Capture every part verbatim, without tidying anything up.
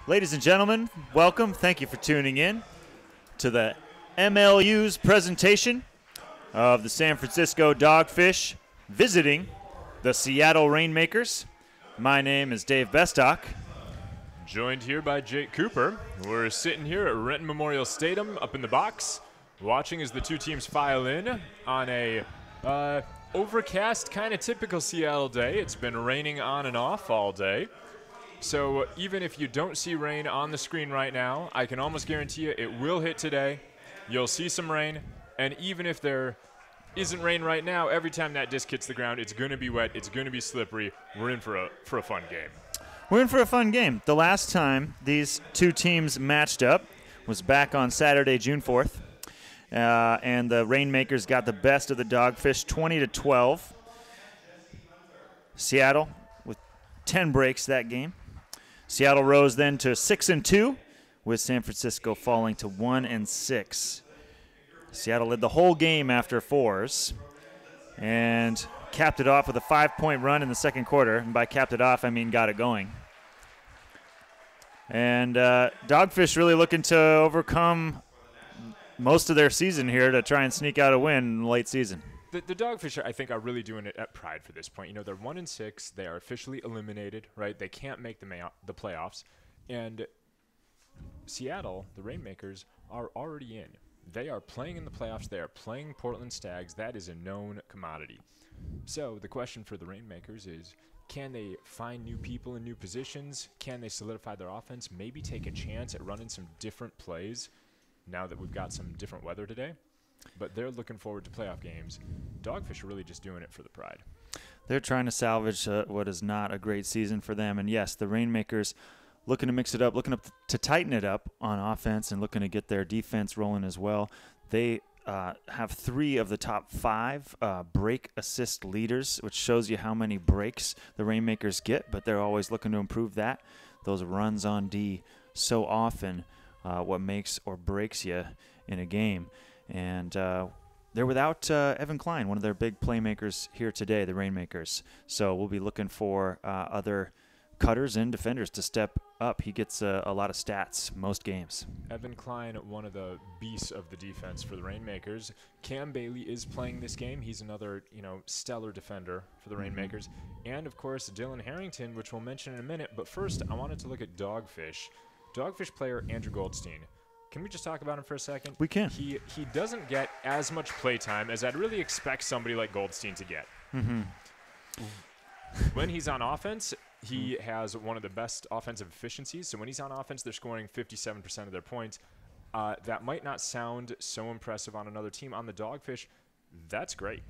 Ladies and gentlemen, welcome. Thank you for tuning in to the M L U's presentation of the San Francisco Dogfish visiting the Seattle Rainmakers. My name is Dave Bestock. Joined here by Jake Cooper. We're sitting here at Renton Memorial Stadium up in the box, watching as the two teams file in on a uh, overcast, kind of typical Seattle day. It's been raining on and off all day. So even if you don't see rain on the screen right now, I can almost guarantee you it will hit today. You'll see some rain, and even if there isn't rain right now, every time that disc hits the ground, it's going to be wet, it's going to be slippery. We're in for a for a fun game. We're in for a fun game. The last time these two teams matched up was back on Saturday, June fourth, uh, and the Rainmakers got the best of the Dogfish, twenty to twelve. Seattle with ten breaks that game. Seattle rose then to six and two, with San Francisco falling to one and six. Seattle led the whole game after fours and capped it off with a five-point run in the second quarter. And by capped it off, I mean got it going. And uh, Dogfish really looking to overcome most of their season here to try and sneak out a win in the late season. The, the Dogfish, I think, are really doing it at pride for this point. You know, they're one and six. They are officially eliminated, right? They can't make the ma- the playoffs. And Seattle, the Rainmakers, are already in. They are playing in the playoffs. They are playing Portland Stags. That is a known commodity. So the question for the Rainmakers is, can they find new people in new positions? Can they solidify their offense? Maybe take a chance at running some different plays now that we've got some different weather today? But they're looking forward to playoff games. Dogfish are really just doing it for the pride. They're trying to salvage uh, what is not a great season for them. And, yes, the Rainmakers looking to mix it up, looking up to tighten it up on offense and looking to get their defense rolling as well. They uh, have three of the top five uh, break assist leaders, which shows you how many breaks the Rainmakers get, but they're always looking to improve that. Those runs on D so often uh, what makes or breaks you in a game. And uh, they're without uh, Evan Klein, one of their big playmakers here today, the Rainmakers. So we'll be looking for uh, other cutters and defenders to step up. He gets uh, a lot of stats most games. Evan Klein, one of the beasts of the defense for the Rainmakers. Cam Bailey is playing this game. He's another, you know, stellar defender for the Rainmakers. Mm-hmm. And, of course, Dylan Harrington, which we'll mention in a minute. But first, I wanted to look at Dogfish. Dogfish player Andrew Goldstein. Can we just talk about him for a second? We can. He he doesn't get as much play time as I'd really expect somebody like Goldstein to get. Mm-hmm. When he's on offense, he has one of the best offensive efficiencies. So when he's on offense, they're scoring fifty-seven percent of their points. Uh, that might not sound so impressive on another team. On the Dogfish, that's great.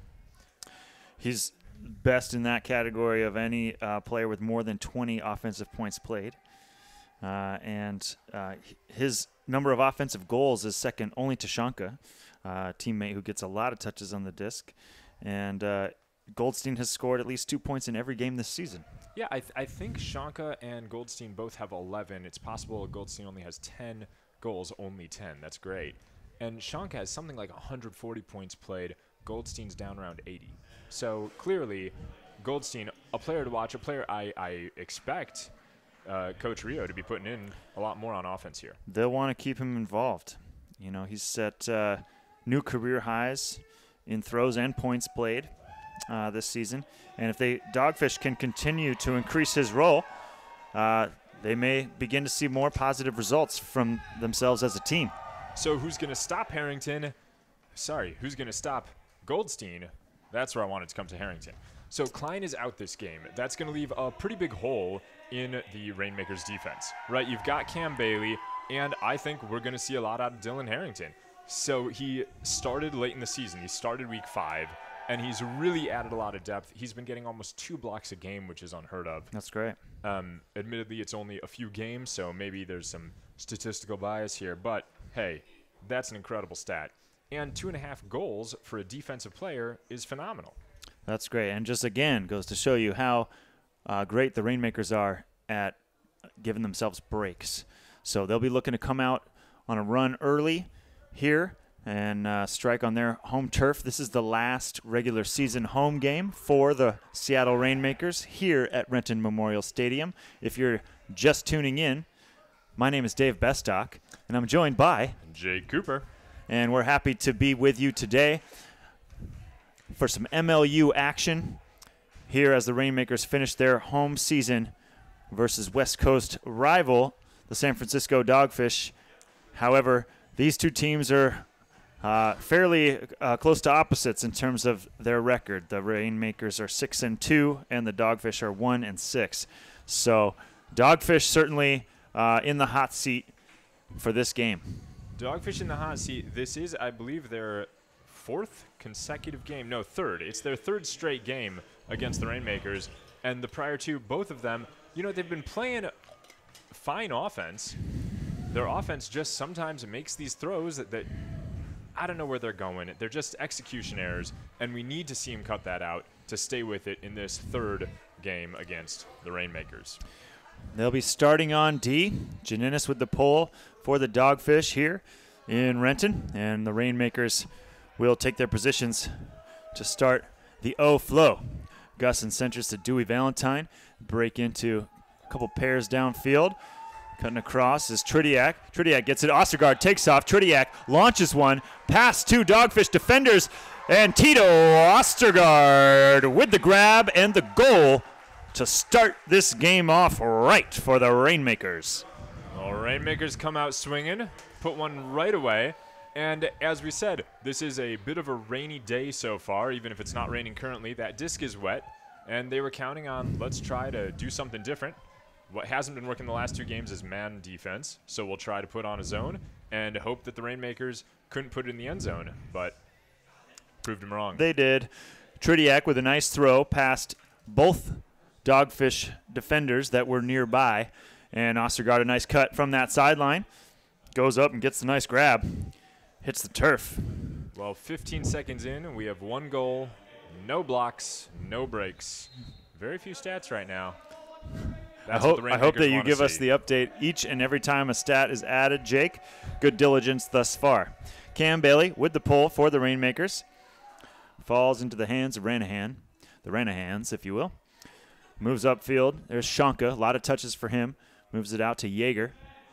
He's best in that category of any uh, player with more than twenty offensive points played. Uh, and uh, his number of offensive goals is second only to Shanka, uh, teammate who gets a lot of touches on the disc. And uh, Goldstein has scored at least two points in every game this season. Yeah, I, th- I think Shanka and Goldstein both have eleven. It's possible Goldstein only has ten goals, only ten. That's great. And Shanka has something like one hundred forty points played. Goldstein's down around eighty. So clearly, Goldstein, a player to watch, a player I, I expect Uh, Coach Rio to be putting in a lot more on offense here. They'll want to keep him involved. You know, he's set uh, new career highs in throws and points played uh, this season. And if they Dogfish can continue to increase his role, uh, they may begin to see more positive results from themselves as a team. So who's going to stop Harrington? Sorry, who's going to stop Goldstein? That's where I wanted to come to Harrington. So Klein is out this game. That's going to leave a pretty big hole in the Rainmakers defense, right? You've got Cam Bailey, and I think we're going to see a lot out of Dylan Harrington. So he started late in the season. He started week five, and he's really added a lot of depth. He's been getting almost two blocks a game, which is unheard of. That's great. Um, admittedly, it's only a few games, so maybe there's some statistical bias here, but hey, that's an incredible stat. And two and a half goals for a defensive player is phenomenal. That's great. And just, again, goes to show you how uh, great the Rainmakers are at giving themselves breaks. So they'll be looking to come out on a run early here and uh, strike on their home turf. This is the last regular season home game for the Seattle Rainmakers here at Renton Memorial Stadium. If you're just tuning in, My name is Dave Bestock, and I'm joined by Jake Cooper. And we're happy to be with you today for some M L U action here as the Rainmakers finish their home season versus West Coast rival, the San Francisco Dogfish. However, these two teams are uh, fairly uh, close to opposites in terms of their record. The Rainmakers are six and two, and the Dogfish are one and six. So, Dogfish certainly uh, in the hot seat for this game. Dogfish in the hot seat. This is, I believe, their fourth consecutive game. No, third. It's their third straight game against the Rainmakers. And the prior two, both of them, you know, they've been playing fine offense. Their offense just sometimes makes these throws that, that I don't know where they're going. They're just execution errors, and we need to see him cut that out to stay with it in this third game against the Rainmakers. They'll be starting on D. Janinis with the pole for the Dogfish here in Renton, and the Rainmakers will take their positions to start the O flow. Gusson centers to Dewey Valentine, break into a couple pairs downfield. Cutting across is Tridiak. Tridiak gets it. Ostergaard takes off. Tridiak launches one. Pass to Dogfish defenders. And Tito Ostergaard with the grab and the goal to start this game off right for the Rainmakers. Well, Rainmakers come out swinging, put one right away. And as we said, this is a bit of a rainy day so far, even if it's not raining currently. That disc is wet, and they were counting on, let's try to do something different. What hasn't been working the last two games is man defense, so we'll try to put on a zone and hope that the Rainmakers couldn't put it in the end zone, but proved them wrong. They did. Tridiak with a nice throw past both Dogfish defenders that were nearby, and Ostergaard a nice cut from that sideline. Goes up and gets the nice grab. Hits the turf. Well, fifteen seconds in, we have one goal, no blocks, no breaks. Very few stats right now. That's I hope, what I hope that you give see. us the update each and every time a stat is added, Jake. Good diligence thus far. Cam Bailey with the pull for the Rainmakers. Falls into the hands of Ranahan, the Ranahans, if you will. Moves upfield. There's Shanka. A lot of touches for him. Moves it out to Yeager.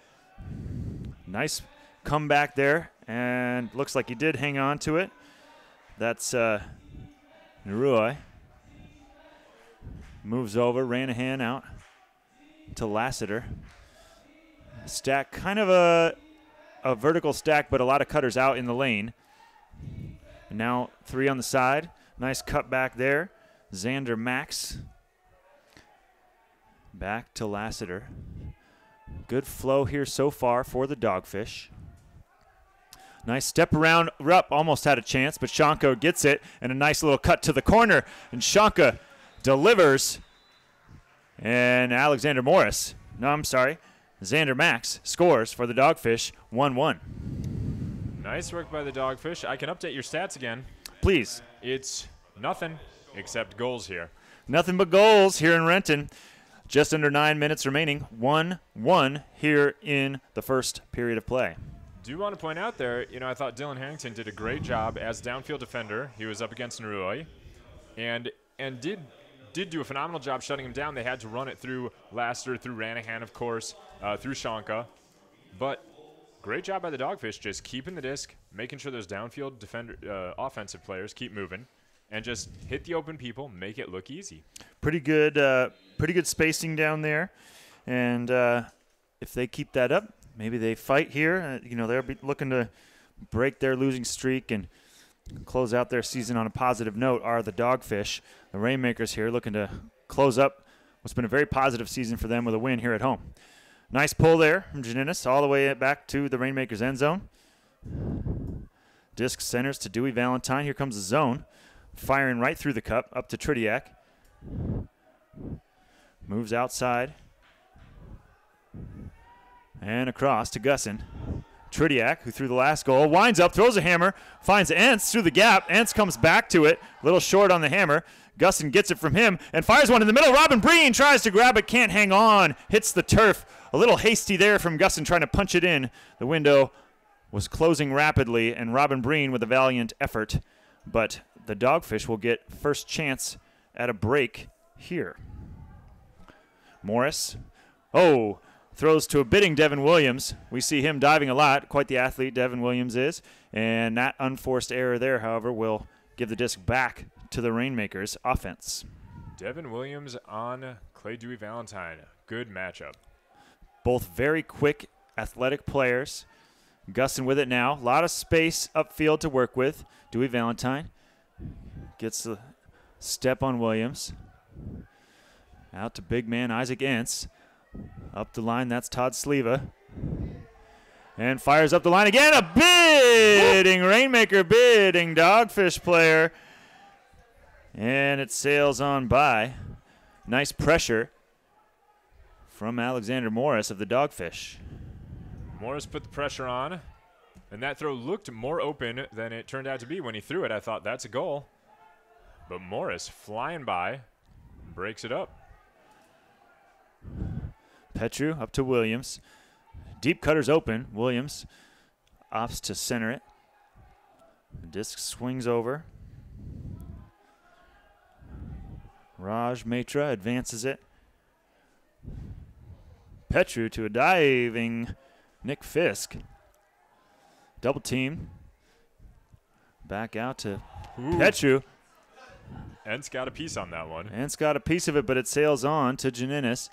Nice comeback there, and looks like he did hang on to it. That's uh, Nerui. Moves over. Ranahan out to Lassiter. Stack, kind of a, a vertical stack, but a lot of cutters out in the lane. And now three on the side. Nice cut back there. Xander Max. Back to Lassiter. Good flow here so far for the Dogfish. Nice step around. Rupp almost had a chance, but Shanka gets it, and a nice little cut to the corner. And Shanka delivers. And Alexander Morris, no, I'm sorry, Xander Max scores for the Dogfish, one one. Nice work by the Dogfish. I can update your stats again. Please. It's nothing except goals here. Nothing but goals here in Renton. Just under nine minutes remaining, one one here in the first period of play. Do want to point out there, you know, I thought Dylan Harrington did a great job as downfield defender. He was up against Nerui and and did did do a phenomenal job shutting him down. They had to run it through Lassiter, through Ranahan, of course, uh, through Shanka. But great job by the Dogfish, just keeping the disc, making sure those downfield defender, uh, offensive players keep moving, and just hit the open people, make it look easy. Pretty good, uh, pretty good spacing down there, and uh, if they keep that up, maybe they fight here. Uh, you know, they're be looking to break their losing streak and close out their season on a positive note. Are the Dogfish, the Rainmakers here, looking to close up what's been a very positive season for them with a win here at home. Nice pull there from Janinis all the way back to the Rainmakers end zone. Disc centers to Dewey Valentine. Here comes the zone. Firing right through the cup up to Tridiak. Moves outside. And across to Gusson. Tridiak, who threw the last goal, winds up, throws a hammer, finds Entz through the gap. Entz comes back to it, a little short on the hammer. Gusson gets it from him and fires one in the middle. Robin Breen tries to grab it, can't hang on, hits the turf. A little hasty there from Gusson trying to punch it in. The window was closing rapidly, and Robin Breen with a valiant effort. But the Dogfish will get first chance at a break here. Morris. Oh, throws to a bidding Devin Williams. We see him diving a lot. Quite the athlete Devin Williams is. And that unforced error there, however, will give the disc back to the Rainmakers offense. Devin Williams on Clay Dewey Valentine. Good matchup. Both very quick, athletic players. Gustin with it now. A lot of space upfield to work with. Dewey Valentine gets the step on Williams. Out to big man Isaac Entz. Up the line, that's Todd Sleva. And fires up the line again. A bidding Rainmaker, bidding Dogfish player. And it sails on by. Nice pressure from Alexander Morris of the Dogfish. Morris put the pressure on, and that throw looked more open than it turned out to be. When he threw it, I thought that's a goal. But Morris flying by, breaks it up. Petru up to Williams. Deep cutter's open. Williams opts to center it. The disc swings over. Raj Matra advances it. Petru to a diving Nick Fisk. Double team. Back out to Ooh. Petru. Entz got a piece on that one. Entz got a piece of it, but it sails on to Janinis.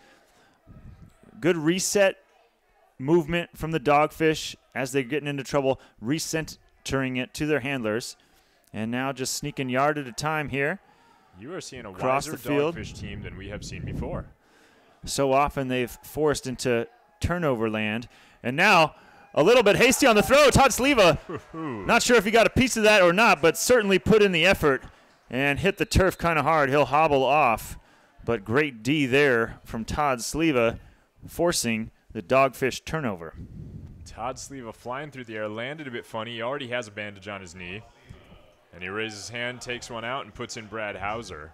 Good reset movement from the Dogfish as they're getting into trouble, recentering it to their handlers. And now just sneaking yard at a time here. You are seeing a across wiser the field. Dogfish team than we have seen before. So often they've forced into turnover land. And now a little bit hasty on the throw. Todd Sleva, not sure if he got a piece of that or not, but certainly put in the effort and hit the turf kind of hard. He'll hobble off. But great D there from Todd Sleva, forcing the Dogfish turnover. Todd Sleva flying through the air, landed a bit funny. He already has a bandage on his knee. And he raises his hand, takes one out, and puts in Brad Hauser.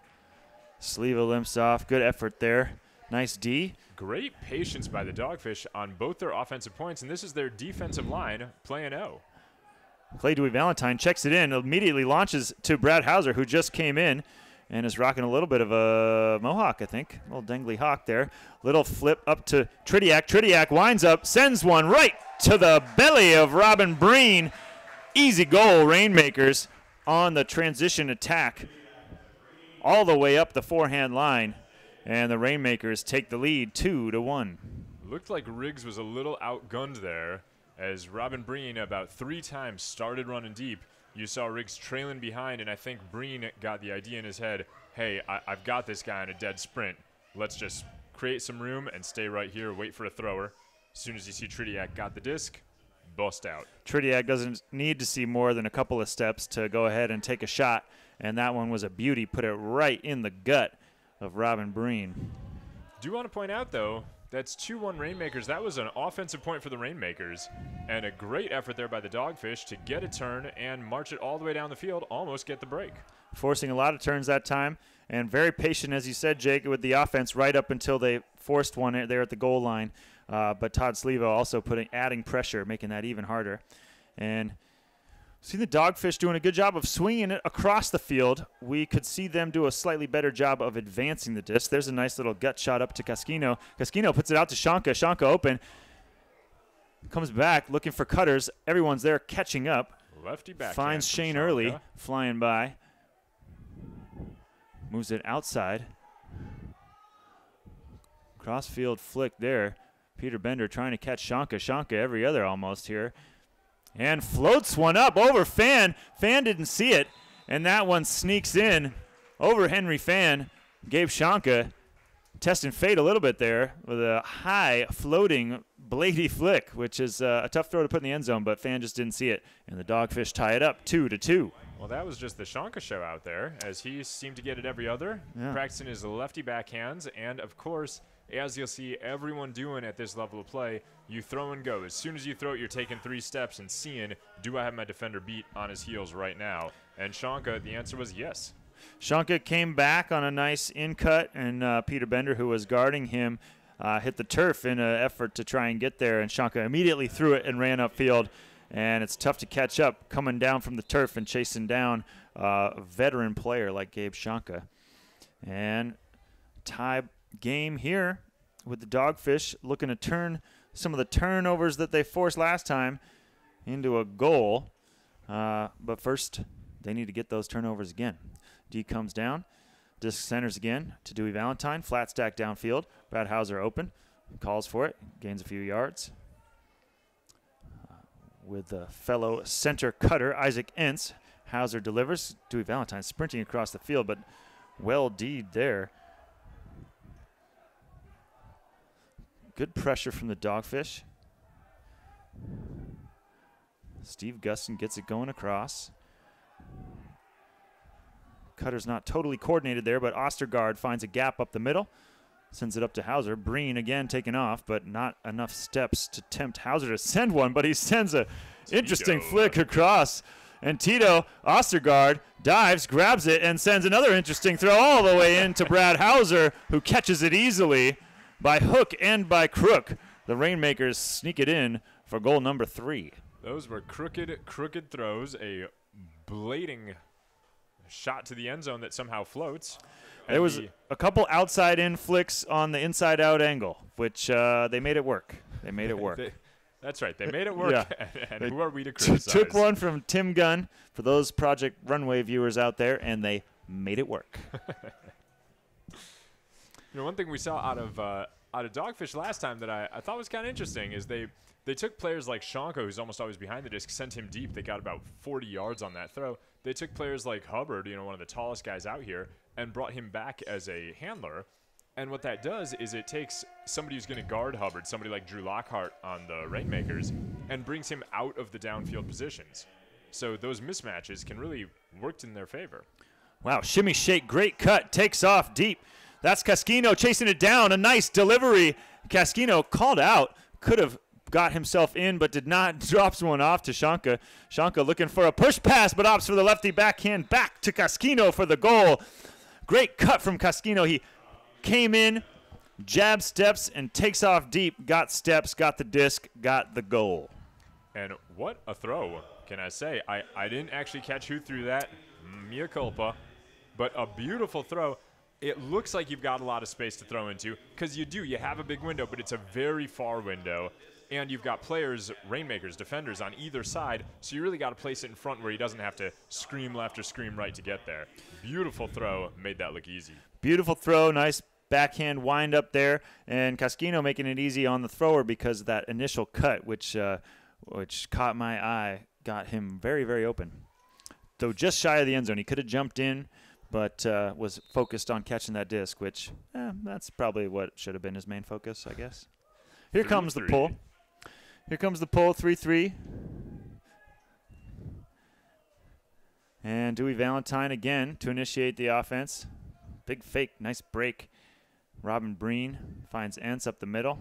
Sleva limps off. Good effort there. Nice D. Great patience by the Dogfish on both their offensive points, and this is their defensive line playing O. Clay Dewey Valentine checks it in, immediately launches to Brad Hauser, who just came in and is rocking a little bit of a mohawk, I think. A little dangly hawk there. Little flip up to Tridiak. Tridiak winds up, sends one right to the belly of Robin Breen. Easy goal, Rainmakers on the transition attack all the way up the forehand line. And the Rainmakers take the lead two to one. Looked like Riggs was a little outgunned there as Robin Breen about three times started running deep. You saw Riggs trailing behind, and I think Breen got the idea in his head, hey, I I've got this guy on a dead sprint. Let's just create some room and stay right here, wait for a thrower. As soon as you see Tridiak got the disc, bust out. Tridiak doesn't need to see more than a couple of steps to go ahead and take a shot, and that one was a beauty. Put it right in the gut of Robin Breen. Do want to point out, though, that's two one Rainmakers. That was an offensive point for the Rainmakers, and a great effort there by the Dogfish to get a turn and march it all the way down the field, almost get the break. Forcing a lot of turns that time, and very patient, as you said, Jake, with the offense right up until they forced one there at the goal line. Uh, but Todd Sleva also putting adding pressure, making that even harder. And see the Dogfish doing a good job of swinging it across the field. We could see them do a slightly better job of advancing the disc. There's a nice little gut shot up to Casquino. Casquino puts it out to Shanka. Shanka open. Comes back looking for cutters. Everyone's there catching up. Lefty back. Finds Shane Early flying by. Moves it outside. Crossfield flick there. Peter Bender trying to catch Shanka. Shanka every other almost here. And floats one up over Fan. Fan didn't see it. And that one sneaks in over Henry Fan. Gabe Shanka testing fate a little bit there with a high floating blady flick, which is uh, a tough throw to put in the end zone, but Fan just didn't see it. And the Dogfish tie it up two to two. Well, that was just the Shanka show out there, as he seemed to get it every other, yeah. Practicing his lefty backhands, and of course, as you'll see everyone doing at this level of play, you throw and go. As soon as you throw it, you're taking three steps and seeing, do I have my defender beat on his heels right now? And Shanka, the answer was yes. Shanka came back on a nice in cut, and uh, Peter Bender, who was guarding him, uh, hit the turf in an effort to try and get there, and Shanka immediately threw it and ran upfield. And it's tough to catch up coming down from the turf and chasing down uh, a veteran player like Gabe Shanka. And tie game here with the Dogfish looking to turn some of the turnovers that they forced last time into a goal. Uh, but first, they need to get those turnovers again. D comes down. Disc centers again to Dewey Valentine. Flat stack downfield. Brad Hauser open. Calls for it. Gains a few yards. Uh, with the fellow center cutter, Isaac Entz. Hauser delivers. Dewey Valentine sprinting across the field, but well D'd there. Good pressure from the Dogfish. Steve Gustin gets it going across. Cutter's not totally coordinated there, but Ostergaard finds a gap up the middle. Sends it up to Hauser. Breen again taking off, but not enough steps to tempt Hauser to send one, but he sends a interesting flick across. And Tito Ostergaard dives, grabs it, and sends another interesting throw all the way into Brad Hauser, who catches it easily by hook and by crook. The Rainmakers sneak it in for goal number three. Those were crooked, crooked throws. A blading shot to the end zone that somehow floats. There was a couple outside-in flicks on the inside-out angle, which uh, they made it work. They made it work. they, that's right. They made it work. Yeah. and and who are we to criticize? Took one from Tim Gunn for those Project Runway viewers out there, and they made it work. You know, one thing we saw out of uh, out of Dogfish last time that I, I thought was kind of interesting is they they took players like Shanko, who's almost always behind the disc, sent him deep. They got about forty yards on that throw. They took players like Hubbard, you know, one of the tallest guys out here, and brought him back as a handler. And what that does is it takes somebody who's going to guard Hubbard, somebody like Drew Lockhart on the Rainmakers, and brings him out of the downfield positions. So those mismatches can really work in their favor. Wow, shimmy shake, great cut, takes off deep. That's Casquino chasing it down, a nice delivery. Casquino called out, could have got himself in, but did not. Drops one off to Shanka. Shanka looking for a push pass, but opts for the lefty backhand back to Casquino for the goal. Great cut from Casquino. He came in, jab steps, and takes off deep. Got steps, got the disc, got the goal. And what a throw, can I say? I, I didn't actually catch who threw that. Mea culpa. But a beautiful throw. It looks like you've got a lot of space to throw into, because you do. You have a big window, but it's a very far window. And you've got players, Rainmakers, defenders on either side, so you really got to place it in front where he doesn't have to scream left or scream right to get there. Beautiful throw, made that look easy. Beautiful throw, nice backhand wind up there, and Casquino making it easy on the thrower because of that initial cut, which uh, which caught my eye, got him very, very open. Though just shy of the end zone, he could have jumped in, but uh, was focused on catching that disc, which eh, that's probably what should have been his main focus, I guess. Here Three, comes three. the pull. Here comes the pull, three three. And Dewey Valentine again to initiate the offense. Big fake, nice break. Robin Breen finds Entz up the middle.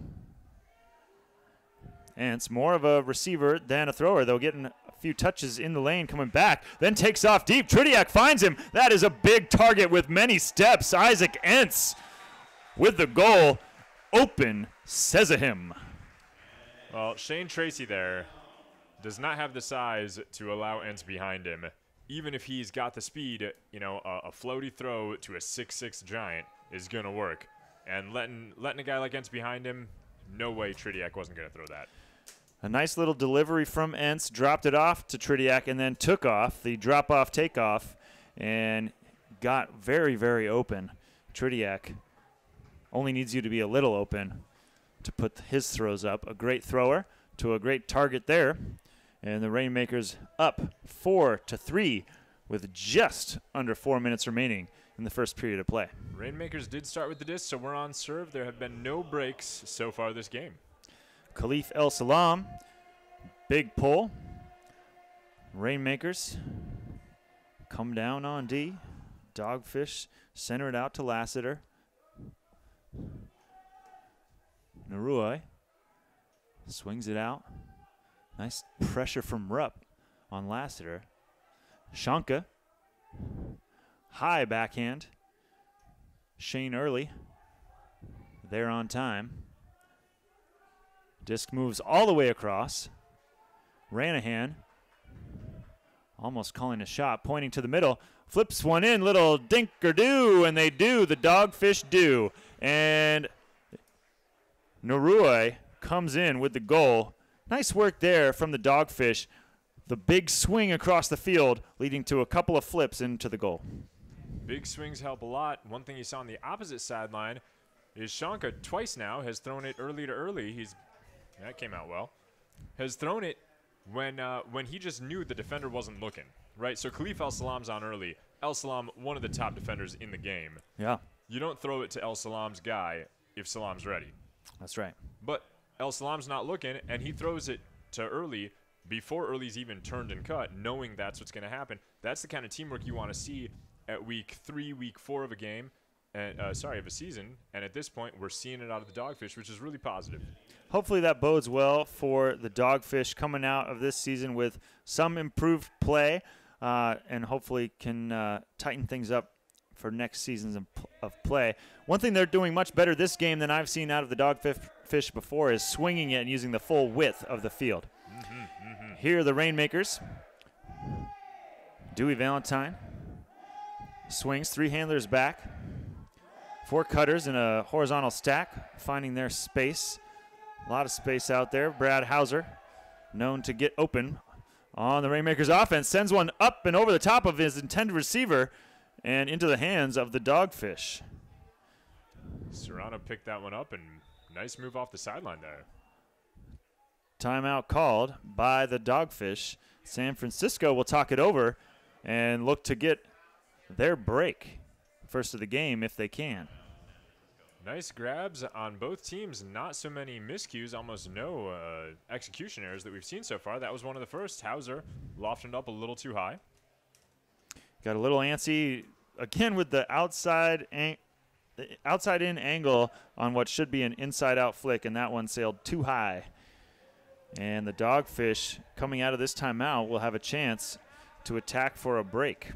Entz, more of a receiver than a thrower, though, getting a few touches in the lane, coming back, then takes off deep. Tridiak finds him. That is a big target with many steps. Isaac Entz with the goal. Open Sezahim. Well, Shane Tracy there does not have the size to allow Entz behind him. Even if he's got the speed, you know, a, a floaty throw to a six six giant is going to work. And letting letting a guy like Entz behind him, no way Tridiak wasn't going to throw that. A nice little delivery from Entz, dropped it off to Tridiak, and then took off, the drop-off takeoff, and got very, very open. Tridiak only needs you to be a little open to put his throws up. A great thrower to a great target there. And the Rainmakers up four to three with just under four minutes remaining in the first period of play. Rainmakers did start with the disc, so we're on serve. There have been no breaks so far this game. Khalif El Salam, big pull. Rainmakers come down on D. Dogfish center it out to Lassiter. Narui swings it out. Nice pressure from Rupp on Lassiter. Shanka. High backhand. Shane Early. There on time. Disc moves all the way across. Ranahan almost calling a shot, pointing to the middle. Flips one in, little dink or do, and they do. The Dogfish do. And Narui comes in with the goal. Nice work there from the Dogfish. The big swing across the field leading to a couple of flips into the goal. Big swings help a lot. One thing you saw on the opposite sideline is Shanka twice now has thrown it early to early. He's that came out well. Has thrown it when uh, when he just knew the defender wasn't looking, right? So Khalif El Salam's on early. El Salam, one of the top defenders in the game. Yeah. You don't throw it to El Salam's guy if Salam's ready. That's right. But El Salam's not looking, and he throws it to early before early's even turned and cut, knowing that's what's going to happen. That's the kind of teamwork you want to see at week three, week four of a game, and uh, sorry, of a season. And at this point, we're seeing it out of the Dogfish, which is really positive. Hopefully that bodes well for the Dogfish coming out of this season with some improved play, uh, and hopefully can uh, tighten things up for next seasons of, of play. One thing they're doing much better this game than I've seen out of the Dogfish before is swinging it and using the full width of the field. Mm-hmm, mm-hmm. Here are the Rainmakers. Dewey Valentine swings, three handlers back, four cutters in a horizontal stack, finding their space. A lot of space out there. Brad Hauser, known to get open on the Rainmakers offense, sends one up and over the top of his intended receiver and into the hands of the Dogfish. Serrano picked that one up, and nice move off the sideline there. Timeout called by the Dogfish. San Francisco will talk it over and look to get their break first of the game if they can. Nice grabs on both teams. Not so many miscues, almost no uh, execution errors that we've seen so far. That was one of the first. Hauser lofted up a little too high. Got a little antsy again with the outside ang outside in angle on what should be an inside out flick, and that one sailed too high. And the Dogfish coming out of this timeout will have a chance to attack for a break.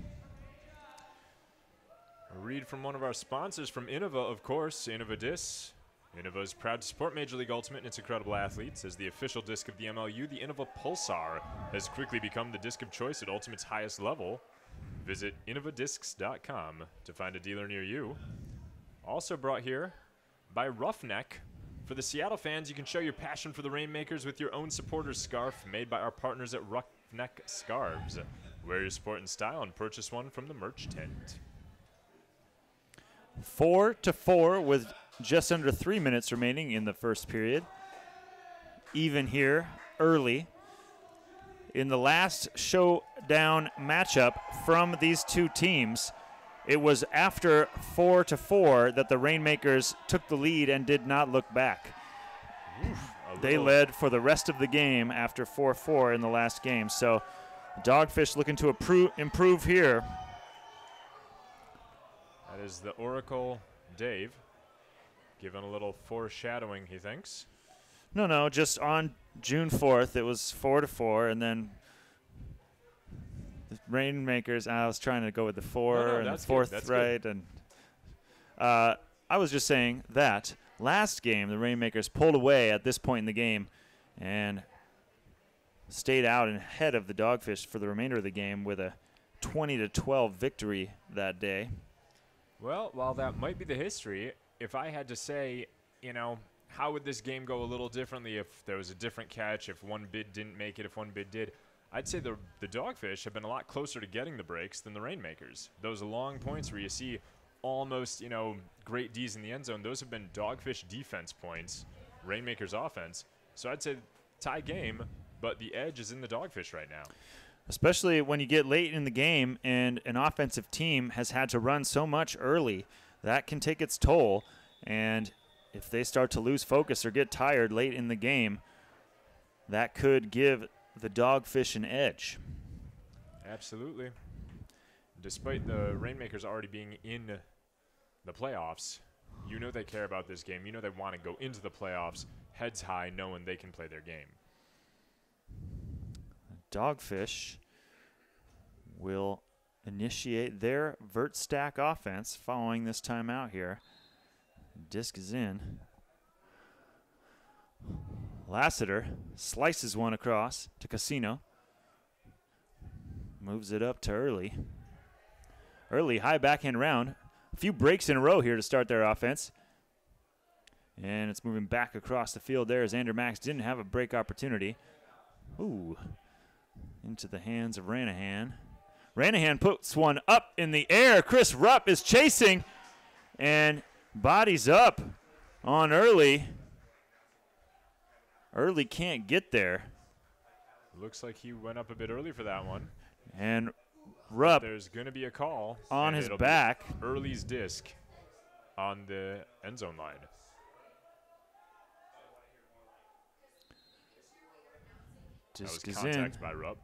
A read from one of our sponsors from Innova, of course, Innova Disc. Innova is proud to support Major League Ultimate and its incredible athletes. As the official disc of the M L U, the Innova Pulsar has quickly become the disc of choice at Ultimate's highest level. Visit innova discs dot com to find a dealer near you. Also brought here by Roughneck. For the Seattle fans, you can show your passion for the Rainmakers with your own supporters scarf made by our partners at Roughneck Scarves. Wear your sport in style and purchase one from the merch tent. Four to four with just under three minutes remaining in the first period. Even here early. In the last showdown matchup from these two teams, it was after four to four that the Rainmakers took the lead and did not look back. Oof, they led for the rest of the game after four four in the last game. So Dogfish looking to improve, improve here. That is the Oracle Dave, giving a little foreshadowing, he thinks. No, no, just on June fourth, it was four to four, and then the Rainmakers. I was trying to go with the four no, no, and the that's fourth, good, that's right? good. And uh, I was just saying that last game, the Rainmakers pulled away at this point in the game, and stayed out and ahead of the Dogfish for the remainder of the game with a twenty to twelve victory that day. Well, while that might be the history, if I had to say, you know, how would this game go a little differently if there was a different catch, if one bid didn't make it, if one bid did, I'd say the, the Dogfish have been a lot closer to getting the breaks than the Rainmakers. Those long points where you see almost, you know, great D's in the end zone, those have been Dogfish defense points, Rainmakers offense. So I'd say tie game, but the edge is in the Dogfish right now. Especially when you get late in the game and an offensive team has had to run so much early, that can take its toll. And if they start to lose focus or get tired late in the game, that could give the Dogfish an edge. Absolutely. Despite the Rainmakers already being in the playoffs, you know they care about this game. You know they want to go into the playoffs heads high, knowing they can play their game. Dogfish will initiate their vert stack offense following this timeout here. Disc is in. Lassiter slices one across to Casino. Moves it up to Early. Early, high backhand round. A few breaks in a row here to start their offense. And it's moving back across the field there as Andrew Max didn't have a break opportunity. Ooh, into the hands of Ranahan. Ranahan puts one up in the air. Chris Rupp is chasing and bodies up on Early. Early can't get there. Looks like he went up a bit early for that one. And Rupp, there's going to be a call on his back. Early's disc on the end zone line. Disc that was is contact in. by Rupp.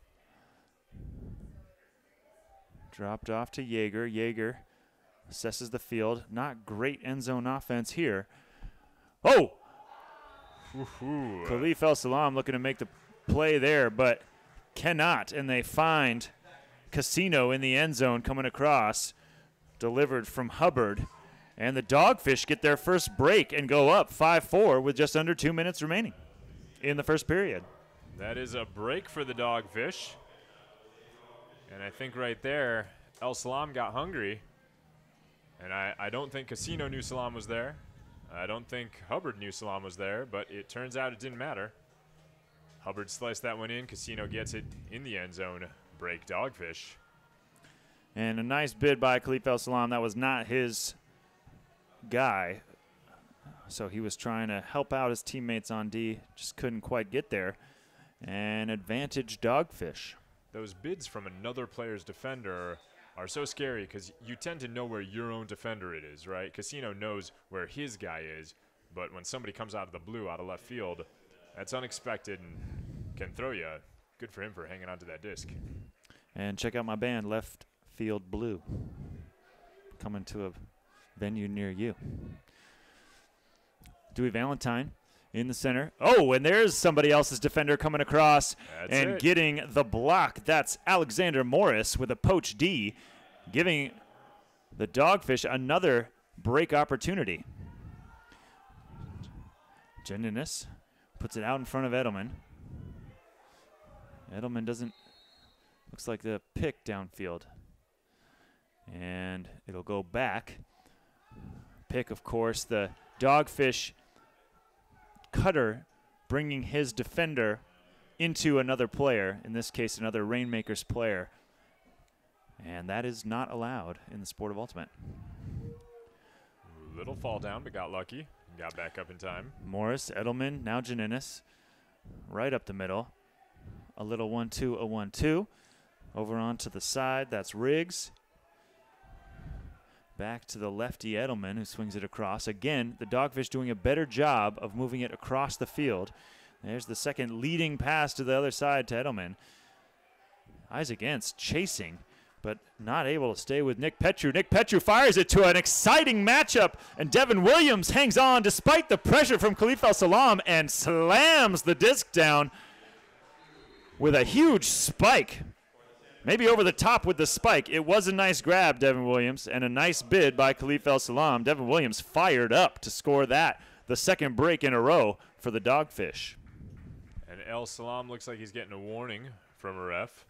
Dropped off to Yeager. Yeager assesses the field. Not great end zone offense here. Oh! Woohoo. Khalif El-Salam looking to make the play there, but cannot. And they find Casino in the end zone coming across. Delivered from Hubbard. And the Dogfish get their first break and go up five four with just under two minutes remaining in the first period. That is a break for the Dogfish. And I think right there, El-Salam got hungry. And I, I don't think Casino knew Salam was there. I don't think Hubbard knew Salam was there, but it turns out it didn't matter. Hubbard sliced that one in. Casino gets it in the end zone. Break Dogfish. And a nice bid by Khalif El-Salam. That was not his guy. So he was trying to help out his teammates on D. Just couldn't quite get there. And advantage Dogfish. Those bids from another player's defender are so scary because you tend to know where your own defender it is, right? Casino knows where his guy is, but when somebody comes out of the blue, out of left field, that's unexpected and can throw you. Good for him for hanging onto that disc. And check out my band, Left Field Blue, coming to a venue near you. Dewey Valentine in the center. Oh, and there's somebody else's defender coming across That's and it. getting the block. That's Alexander Morris with a poach D, giving the Dogfish another break opportunity. Jeninis puts it out in front of Edelman. Edelman doesn't, looks like the pick downfield. And it'll go back. Pick, of course, the Dogfish cutter bringing his defender into another player, in this case another Rainmakers player. And that is not allowed in the sport of Ultimate. Little fall down, but got lucky. Got back up in time. Morris, Edelman, now Janinis. Right up the middle. A little one two, a one two. Over onto the side, that's Riggs. Back to the lefty Edelman, who swings it across. Again, the Dogfish doing a better job of moving it across the field. There's the second leading pass to the other side to Edelman. Isaac Entz chasing, but not able to stay with Nick Petru. Nick Petru fires it to an exciting matchup, and Devin Williams hangs on despite the pressure from Khalif El-Salam and slams the disc down with a huge spike. Maybe over the top with the spike. It was a nice grab, Devin Williams, and a nice bid by Khalif El-Salam. Devin Williams fired up to score that, the second break in a row for the Dogfish. And El-Salam looks like he's getting a warning from a ref.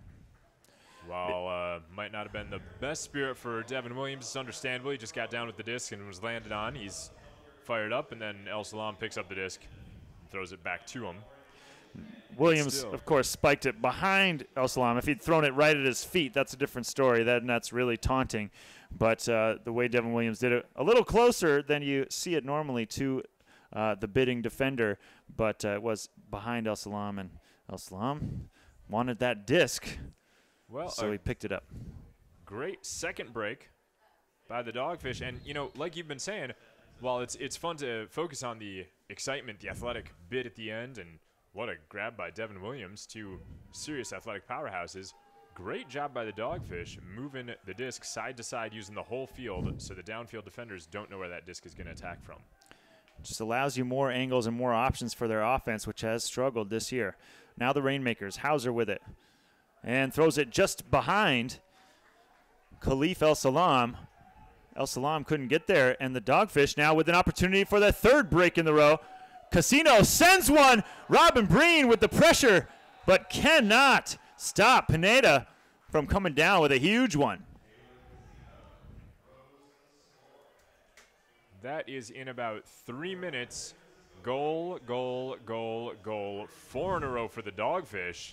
While uh, might not have been the best spirit for Devin Williams, it's understandable. He just got down with the disc and was landed on. He's fired up, and then El-Salam picks up the disc and throws it back to him. Williams, Still. of course, spiked it behind El-Salam. If he'd thrown it right at his feet, that's a different story. That, and that's really taunting. But uh, the way Devin Williams did it, a little closer than you see it normally to uh, the bidding defender, but uh, it was behind El-Salam, and El-Salam wanted that disc, Well, so a he picked it up. great second break by the Dogfish. And, you know, like you've been saying, while it's, it's fun to focus on the excitement, the athletic bid at the end, and what a grab by Devin Williams, two serious athletic powerhouses. Great job by the Dogfish, moving the disc side to side using the whole field so the downfield defenders don't know where that disc is going to attack from. Just allows you more angles and more options for their offense, which has struggled this year. Now the Rainmakers, Hauser with it, and throws it just behind Khalif El-Salam. El-Salam couldn't get there, and the Dogfish now with an opportunity for their third break in the row. Casino sends one. Robin Breen with the pressure, but cannot stop Pineda from coming down with a huge one. That is in about three minutes. Goal, goal, goal, goal. Four in a row for the Dogfish.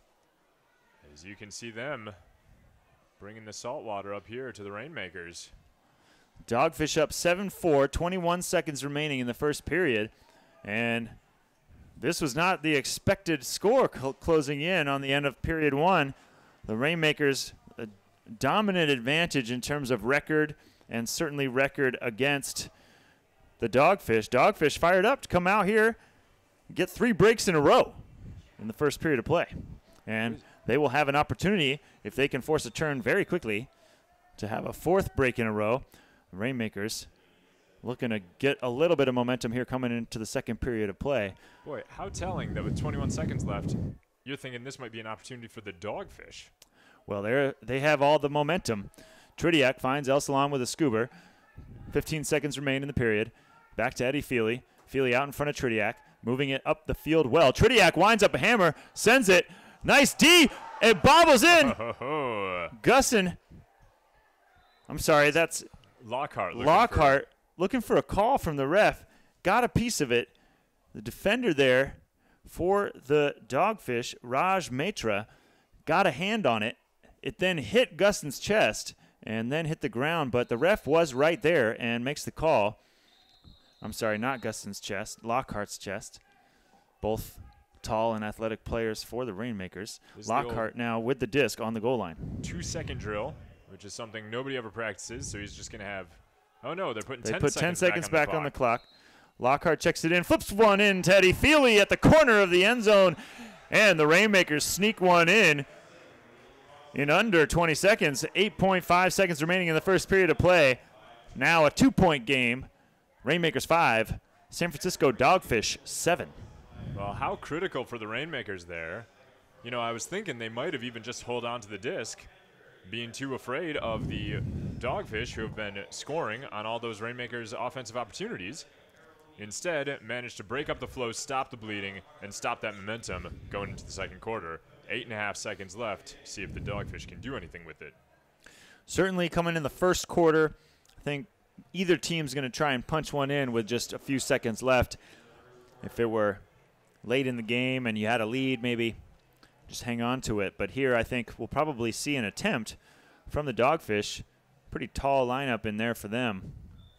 As you can see them bringing the saltwater up here to the Rainmakers. Dogfish up seven four, twenty-one seconds remaining in the first period. And this was not the expected score cl- closing in on the end of period one. The Rainmakers, a dominant advantage in terms of record and certainly record against the Dogfish. Dogfish fired up to come out here, get three breaks in a row in the first period of play. And they will have an opportunity, if they can force a turn very quickly, to have a fourth break in a row. The Rainmakers looking to get a little bit of momentum here coming into the second period of play. Boy, how telling that with twenty-one seconds left, you're thinking this might be an opportunity for the Dogfish. Well, they they have all the momentum. Tridiak finds El Salam with a scuba. fifteen seconds remain in the period. Back to Eddie Feely. Feely out in front of Tridiak, moving it up the field well. Tridiak winds up a hammer, sends it. Nice D. It bobbles in. Gusson. I'm sorry, that's Lockhart. Looking Lockhart for looking for a call from the ref. Got a piece of it. The defender there for the Dogfish, Raj Matra, got a hand on it. It then hit Gusson's chest and then hit the ground, but the ref was right there and makes the call. I'm sorry, not Gusson's chest, Lockhart's chest. Both tall and athletic players for the Rainmakers. Lockhart now with the disc on the goal line. Two-second drill, which is something nobody ever practices, so he's just going to have – oh, no, they're putting they ten put seconds ten seconds back, back on, on the the clock. Lockhart checks it in, flips one in to Eddie Feely at the corner of the end zone, and the Rainmakers sneak one in in under twenty seconds. eight point five seconds remaining in the first period of play. Now a two-point game. Rainmakers five, San Francisco Dogfish seven. Well, how critical for the Rainmakers there. You know, I was thinking they might have even just hold on to the disc, being too afraid of the Dogfish, who have been scoring on all those Rainmakers offensive opportunities. Instead, managed to break up the flow, stop the bleeding, and stop that momentum going into the second quarter. Eight and a half seconds left. See if the Dogfish can do anything with it. Certainly coming in the first quarter, I think either team's going to try and punch one in with just a few seconds left. If it were late in the game and you had a lead, maybe just hang on to it. But here I think we'll probably see an attempt from the Dogfish. Pretty tall lineup in there for them.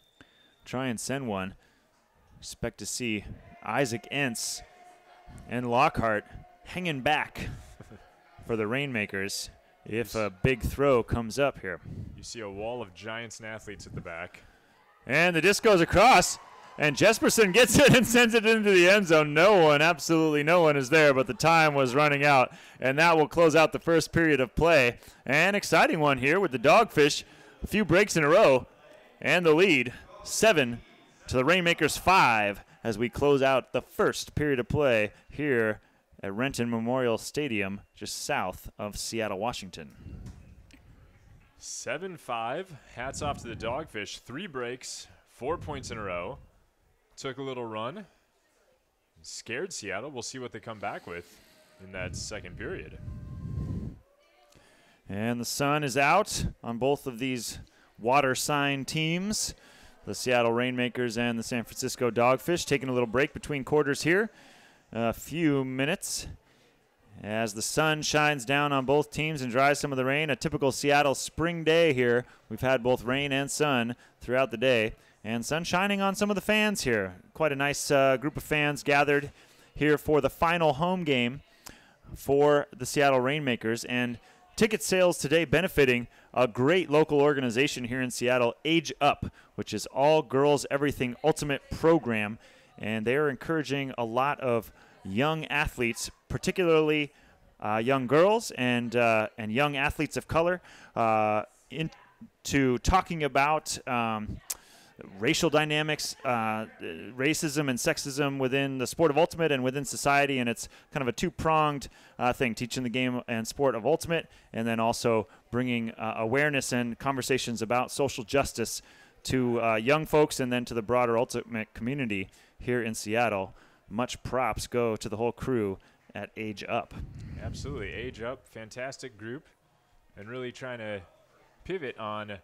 Try and send one. Expect to see Isaac Entz and Lockhart hanging back for the Rainmakers if a big throw comes up here. You see a wall of giants and athletes at the back. And the disc goes across, and Jesperson gets it and sends it into the end zone. No one, absolutely no one is there, but the time was running out, and that will close out the first period of play. An exciting one here with the Dogfish. A few breaks in a row, and the lead, seven to the Rainmakers five, as we close out the first period of play here at Renton Memorial Stadium, just south of Seattle, Washington. seven five. Hats off to the Dogfish. Three breaks, four points in a row. Took a little run. Scared Seattle. We'll see what they come back with in that second period. And the sun is out on both of these water sign teams, the Seattle Rainmakers and the San Francisco Dogfish, taking a little break between quarters here. A few minutes as the sun shines down on both teams and dries some of the rain. A typical Seattle spring day here. We've had both rain and sun throughout the day, and sun shining on some of the fans here. Quite a nice uh, group of fans gathered here for the final home game for the Seattle Rainmakers, and ticket sales today benefiting a great local organization here in Seattle, Age Up, which is all girls everything ultimate program, and they are encouraging a lot of young athletes, particularly uh, young girls and uh, and young athletes of color, uh, into talking about um, racial dynamics, uh, racism and sexism within the sport of Ultimate and within society, and it's kind of a two-pronged uh, thing, teaching the game and sport of Ultimate, and then also bringing uh, awareness and conversations about social justice to uh, young folks and then to the broader Ultimate community here in Seattle. Much props go to the whole crew at Age Up. Absolutely. Age Up, fantastic group, and really trying to pivot on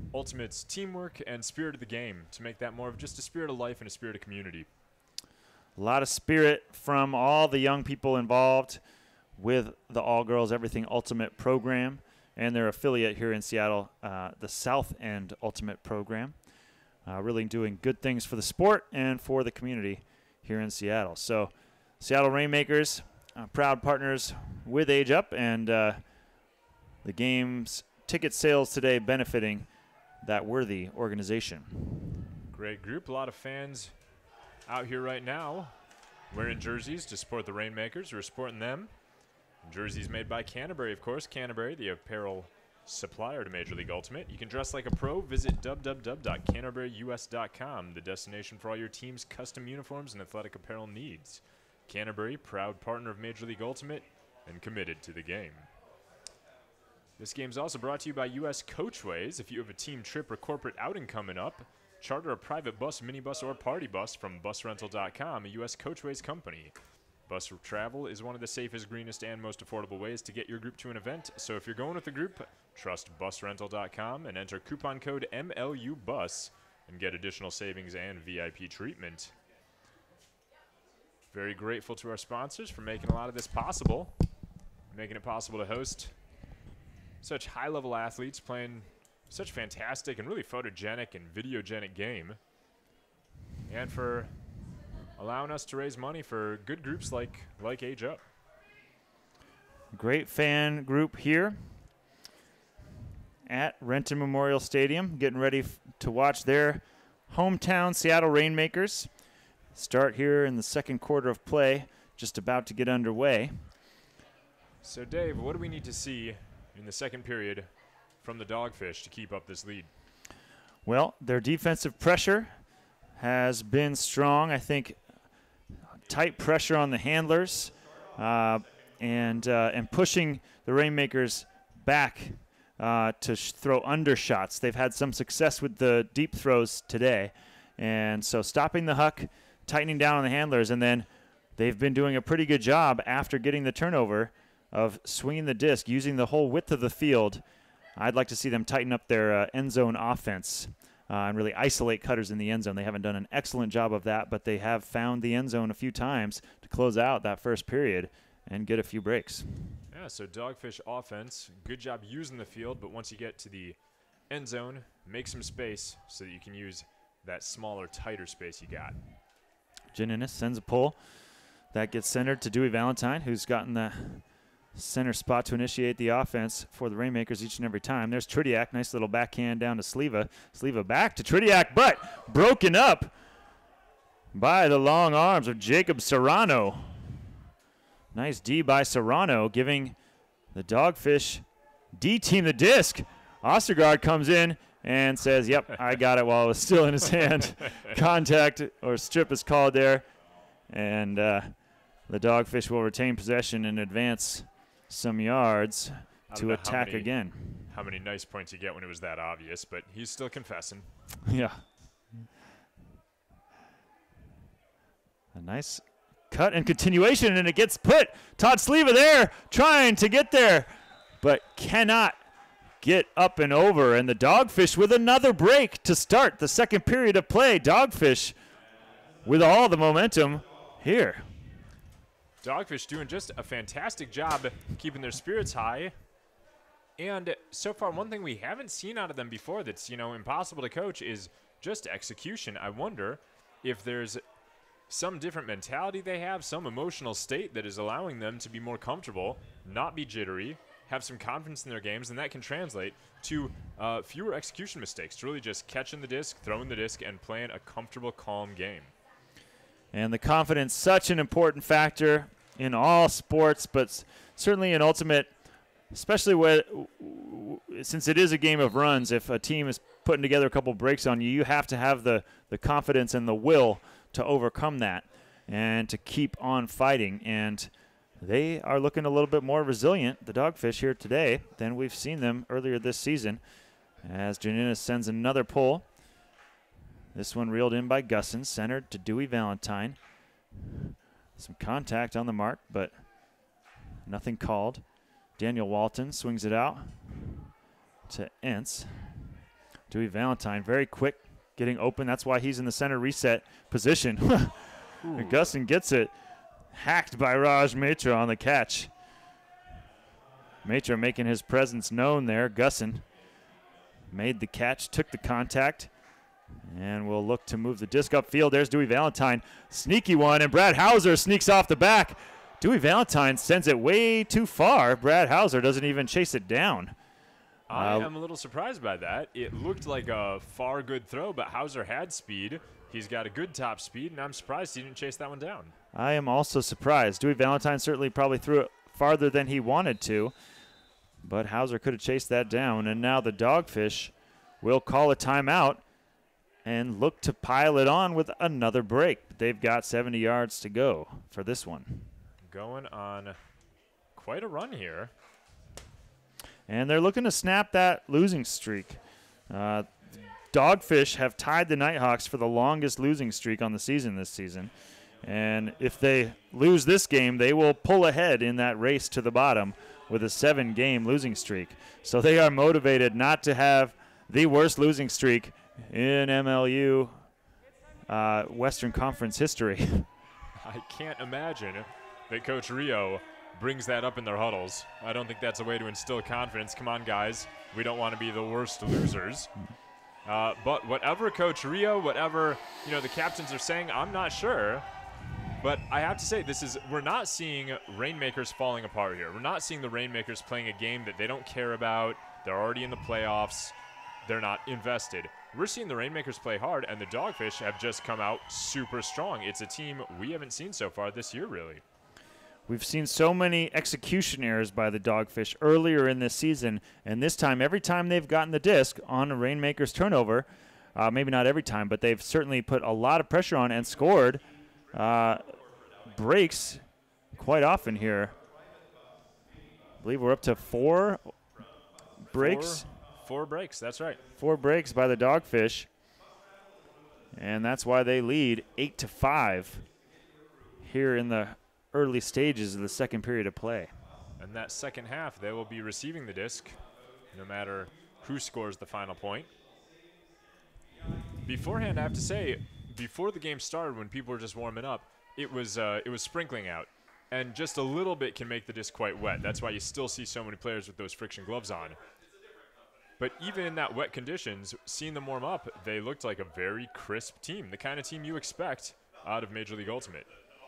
Ultimate's teamwork and spirit of the game to make that more of just a spirit of life and a spirit of community. A lot of spirit from all the young people involved with the All Girls Everything Ultimate program and their affiliate here in Seattle, uh, the South End Ultimate program. Uh, really doing good things for the sport and for the community here in Seattle. So Seattle Rainmakers, uh, proud partners with Age Up, and uh, the game's ticket sales today benefiting that worthy organization. Great group. A lot of fans out here right now wearing jerseys to support the Rainmakers. We're supporting them. Jerseys made by Canterbury, of course. Canterbury, the apparel supplier to Major League Ultimate. You can dress like a pro. Visit w w w dot canterbury u s dot com, the destination for all your team's custom uniforms and athletic apparel needs. Canterbury, proud partner of Major League Ultimate and committed to the game. This game is also brought to you by U S Coachways. If you have a team trip or corporate outing coming up, charter a private bus, minibus, or party bus from bus rental dot com, a U S Coachways company. Bus travel is one of the safest, greenest, and most affordable ways to get your group to an event. So if you're going with a group, trust bus rental dot com and enter coupon code M L U bus and get additional savings and V I P treatment. Very grateful to our sponsors for making a lot of this possible, making it possible to host such high-level athletes playing such fantastic and really photogenic and videogenic game, and for allowing us to raise money for good groups like like Age Up. Great fan group here at Renton Memorial Stadium, getting ready f- to watch their hometown Seattle Rainmakers start here in the second quarter of play, just about to get underway. So, Dave, what do we need to see in the second period from the Dogfish to keep up this lead? Well, their defensive pressure has been strong. I think tight pressure on the handlers uh, and uh, and pushing the Rainmakers back uh, to sh- throw undershots. They've had some success with the deep throws today. And so stopping the huck, tightening down on the handlers, and then they've been doing a pretty good job after getting the turnover of swinging the disc, using the whole width of the field. I'd like to see them tighten up their uh, end zone offense uh, and really isolate cutters in the end zone. They haven't done an excellent job of that, but they have found the end zone a few times to close out that first period and get a few breaks. Yeah, so Dogfish offense, good job using the field, but once you get to the end zone, make some space so that you can use that smaller, tighter space you got. Janinis sends a pull. That gets centered to Dewey Valentine, who's gotten the center spot to initiate the offense for the Rainmakers each and every time. There's Tridiak. Nice little backhand down to Sleva. Sleva back to Tridiak, but broken up by the long arms of Jacob Serrano. Nice D by Serrano, giving the Dogfish D-team the disc. Ostergaard comes in and says, yep, I got it while it was still in his hand. Contact or strip is called there. And uh, the Dogfish will retain possession and advance some yards to attack how many, again. How many nice points you get when it was that obvious, but he's still confessing. Yeah. A nice cut and continuation, and it gets put. Todd Sleva there trying to get there, but cannot get up and over. And the Dogfish with another break to start the second period of play. Dogfish with all the momentum here. Dogfish doing just a fantastic job keeping their spirits high. And so far, one thing we haven't seen out of them before that's, you know, impossible to coach is just execution. I wonder if there's some different mentality they have, some emotional state that is allowing them to be more comfortable, not be jittery, have some confidence in their games, and that can translate to uh, fewer execution mistakes, to really just catching the disc, throwing the disc, and playing a comfortable, calm game. And the confidence, such an important factor in all sports, but certainly in Ultimate, especially with, since it is a game of runs. If a team is putting together a couple breaks on you, you have to have the, the confidence and the will to overcome that and to keep on fighting. And they are looking a little bit more resilient, the Dogfish, here today than we've seen them earlier this season, as Janinis sends another pull. This one reeled in by Gusson, centered to Dewey Valentine. Some contact on the mark, but nothing called. Daniel Walton swings it out to Entz. Dewey Valentine, very quick, getting open. That's why he's in the center reset position. Gusson gets it. Hacked by Raj Mitra on the catch. Mitra making his presence known there. Gusson made the catch, took the contact, and will look to move the disc upfield. There's Dewey Valentine. Sneaky one, and Brad Hauser sneaks off the back. Dewey Valentine sends it way too far. Brad Hauser doesn't even chase it down. I Uh, am a little surprised by that. It looked like a far good throw, but Hauser had speed. He's got a good top speed, and I'm surprised he didn't chase that one down. I am also surprised. Dewey Valentine certainly probably threw it farther than he wanted to, but Hauser could have chased that down. And now the Dogfish will call a timeout and look to pile it on with another break. They've got seventy yards to go for this one. Going on quite a run here. And they're looking to snap that losing streak. Uh, Dogfish have tied the Nighthawks for the longest losing streak on the season this season. And if they lose this game, they will pull ahead in that race to the bottom with a seven-game losing streak. So they are motivated not to have the worst losing streak in M L U uh, Western Conference history. I can't imagine that Coach Rio brings that up in their huddles. I don't think that's a way to instill confidence. Come on, guys. We don't want to be the worst losers. Uh, but whatever Coach Rio, whatever, you know, the captains are saying, I'm not sure. But I have to say, this is we're not seeing Rainmakers falling apart here. We're not seeing the Rainmakers playing a game that they don't care about. They're already in the playoffs. They're not invested. We're seeing the Rainmakers play hard, and the Dogfish have just come out super strong. It's a team we haven't seen so far this year, really. We've seen so many execution errors by the Dogfish earlier in this season, and this time, every time they've gotten the disc on a Rainmakers turnover, uh, maybe not every time, but they've certainly put a lot of pressure on and scored uh, breaks quite often here. I believe we're up to four breaks. Four, four breaks, that's right. Four breaks by the Dogfish, and that's why they lead eight to five here in the early stages of the second period of play. And that second half, they will be receiving the disc no matter who scores the final point. Beforehand, I have to say, before the game started, when people were just warming up, it was uh, it was sprinkling out. And just a little bit can make the disc quite wet. That's why you still see so many players with those friction gloves on. But even in that wet conditions, seeing them warm up, they looked like a very crisp team, the kind of team you expect out of Major League Ultimate.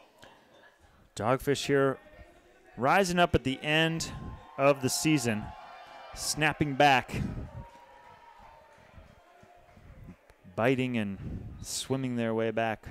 Dogfish here rising up at the end of the season, snapping back, biting and swimming their way back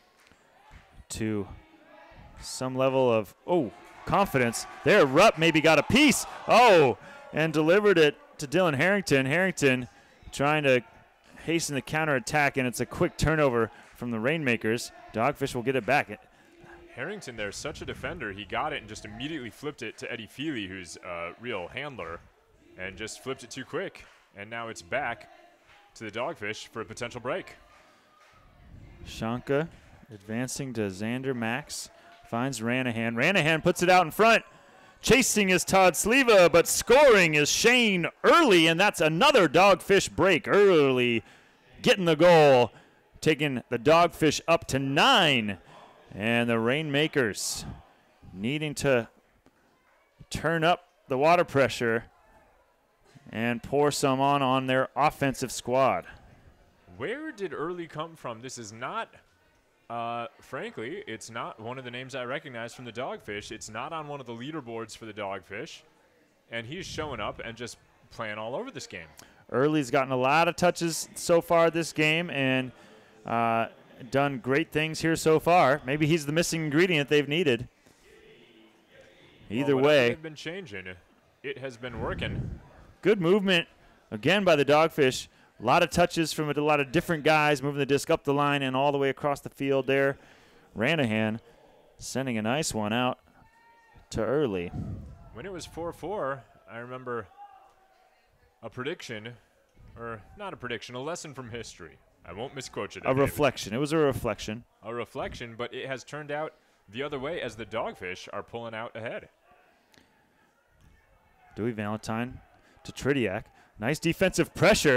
to some level of, oh, confidence. There, Rupp maybe got a piece. Oh, and delivered it to Dylan Harrington. Harrington trying to hasten the counterattack, and it's a quick turnover from the Rainmakers. Dogfish will get it back. Harrington there, such a defender. He got it and just immediately flipped it to Eddie Feely, who's a real handler, and just flipped it too quick. And now it's back to the Dogfish for a potential break. Shanka advancing to Xander Max. Finds Ranahan. Ranahan puts it out in front. Chasing is Todd Sleva, but scoring is Shane Early, and that's another Dogfish break. Early getting the goal, taking the Dogfish up to nine. And the Rainmakers needing to turn up the water pressure and pour some on on their offensive squad. Where did Early come from? This is not, uh, frankly, it's not one of the names I recognize from the Dogfish. It's not on one of the leaderboards for the Dogfish. And he's showing up and just playing all over this game. Early's gotten a lot of touches so far this game and uh, done great things here so far. Maybe he's the missing ingredient they've needed. Either well, way. They've been changing. It has been working. Good movement, again, by the Dogfish. A lot of touches from a lot of different guys, moving the disc up the line and all the way across the field there. Ranahan sending a nice one out to Early. When it was four four, I remember a prediction, or not a prediction, a lesson from history. I won't misquote you there, A David. reflection. It was a reflection. A reflection, but it has turned out the other way as the Dogfish are pulling out ahead. Dewey Valentine to Tridiak. Nice defensive pressure.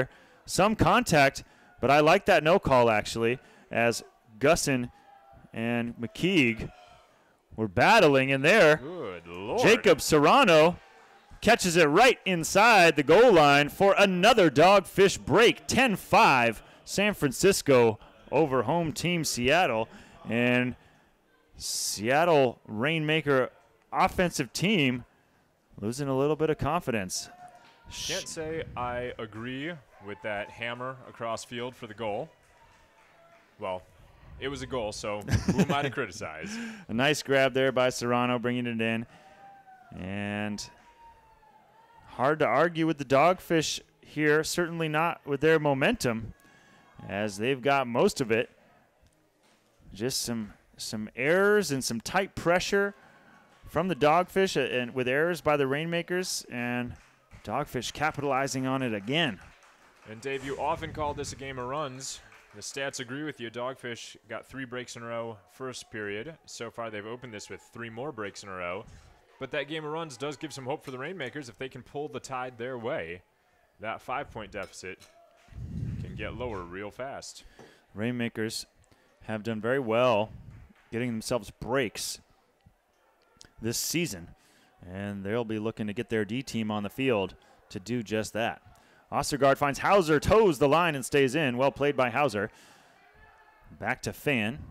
some contact, but I like that no call actually, as Gusson and McKeague were battling in there. Good Lord. Jacob Serrano catches it right inside the goal line for another Dogfish break. ten five, San Francisco over home team Seattle. And Seattle Rainmaker offensive team losing a little bit of confidence. Can't say I agree with that hammer across field for the goal. Well, it was a goal, so who am I to criticize? A nice grab there by Serrano, bringing it in. And hard to argue with the Dogfish here, certainly not with their momentum, as they've got most of it. Just some some errors and some tight pressure from the Dogfish, and with errors by the Rainmakers, and Dogfish capitalizing on it again. And Dave, you often call this a game of runs. The stats agree with you. Dogfish got three breaks in a row first period. So far, they've opened this with three more breaks in a row. But that game of runs does give some hope for the Rainmakers. If they can pull the tide their way, that five-point deficit can get lower real fast. Rainmakers have done very well getting themselves breaks this season, and they'll be looking to get their D team on the field to do just that. Ostergaard finds Hauser, toes the line and stays in. Well played by Hauser. Back to Fan.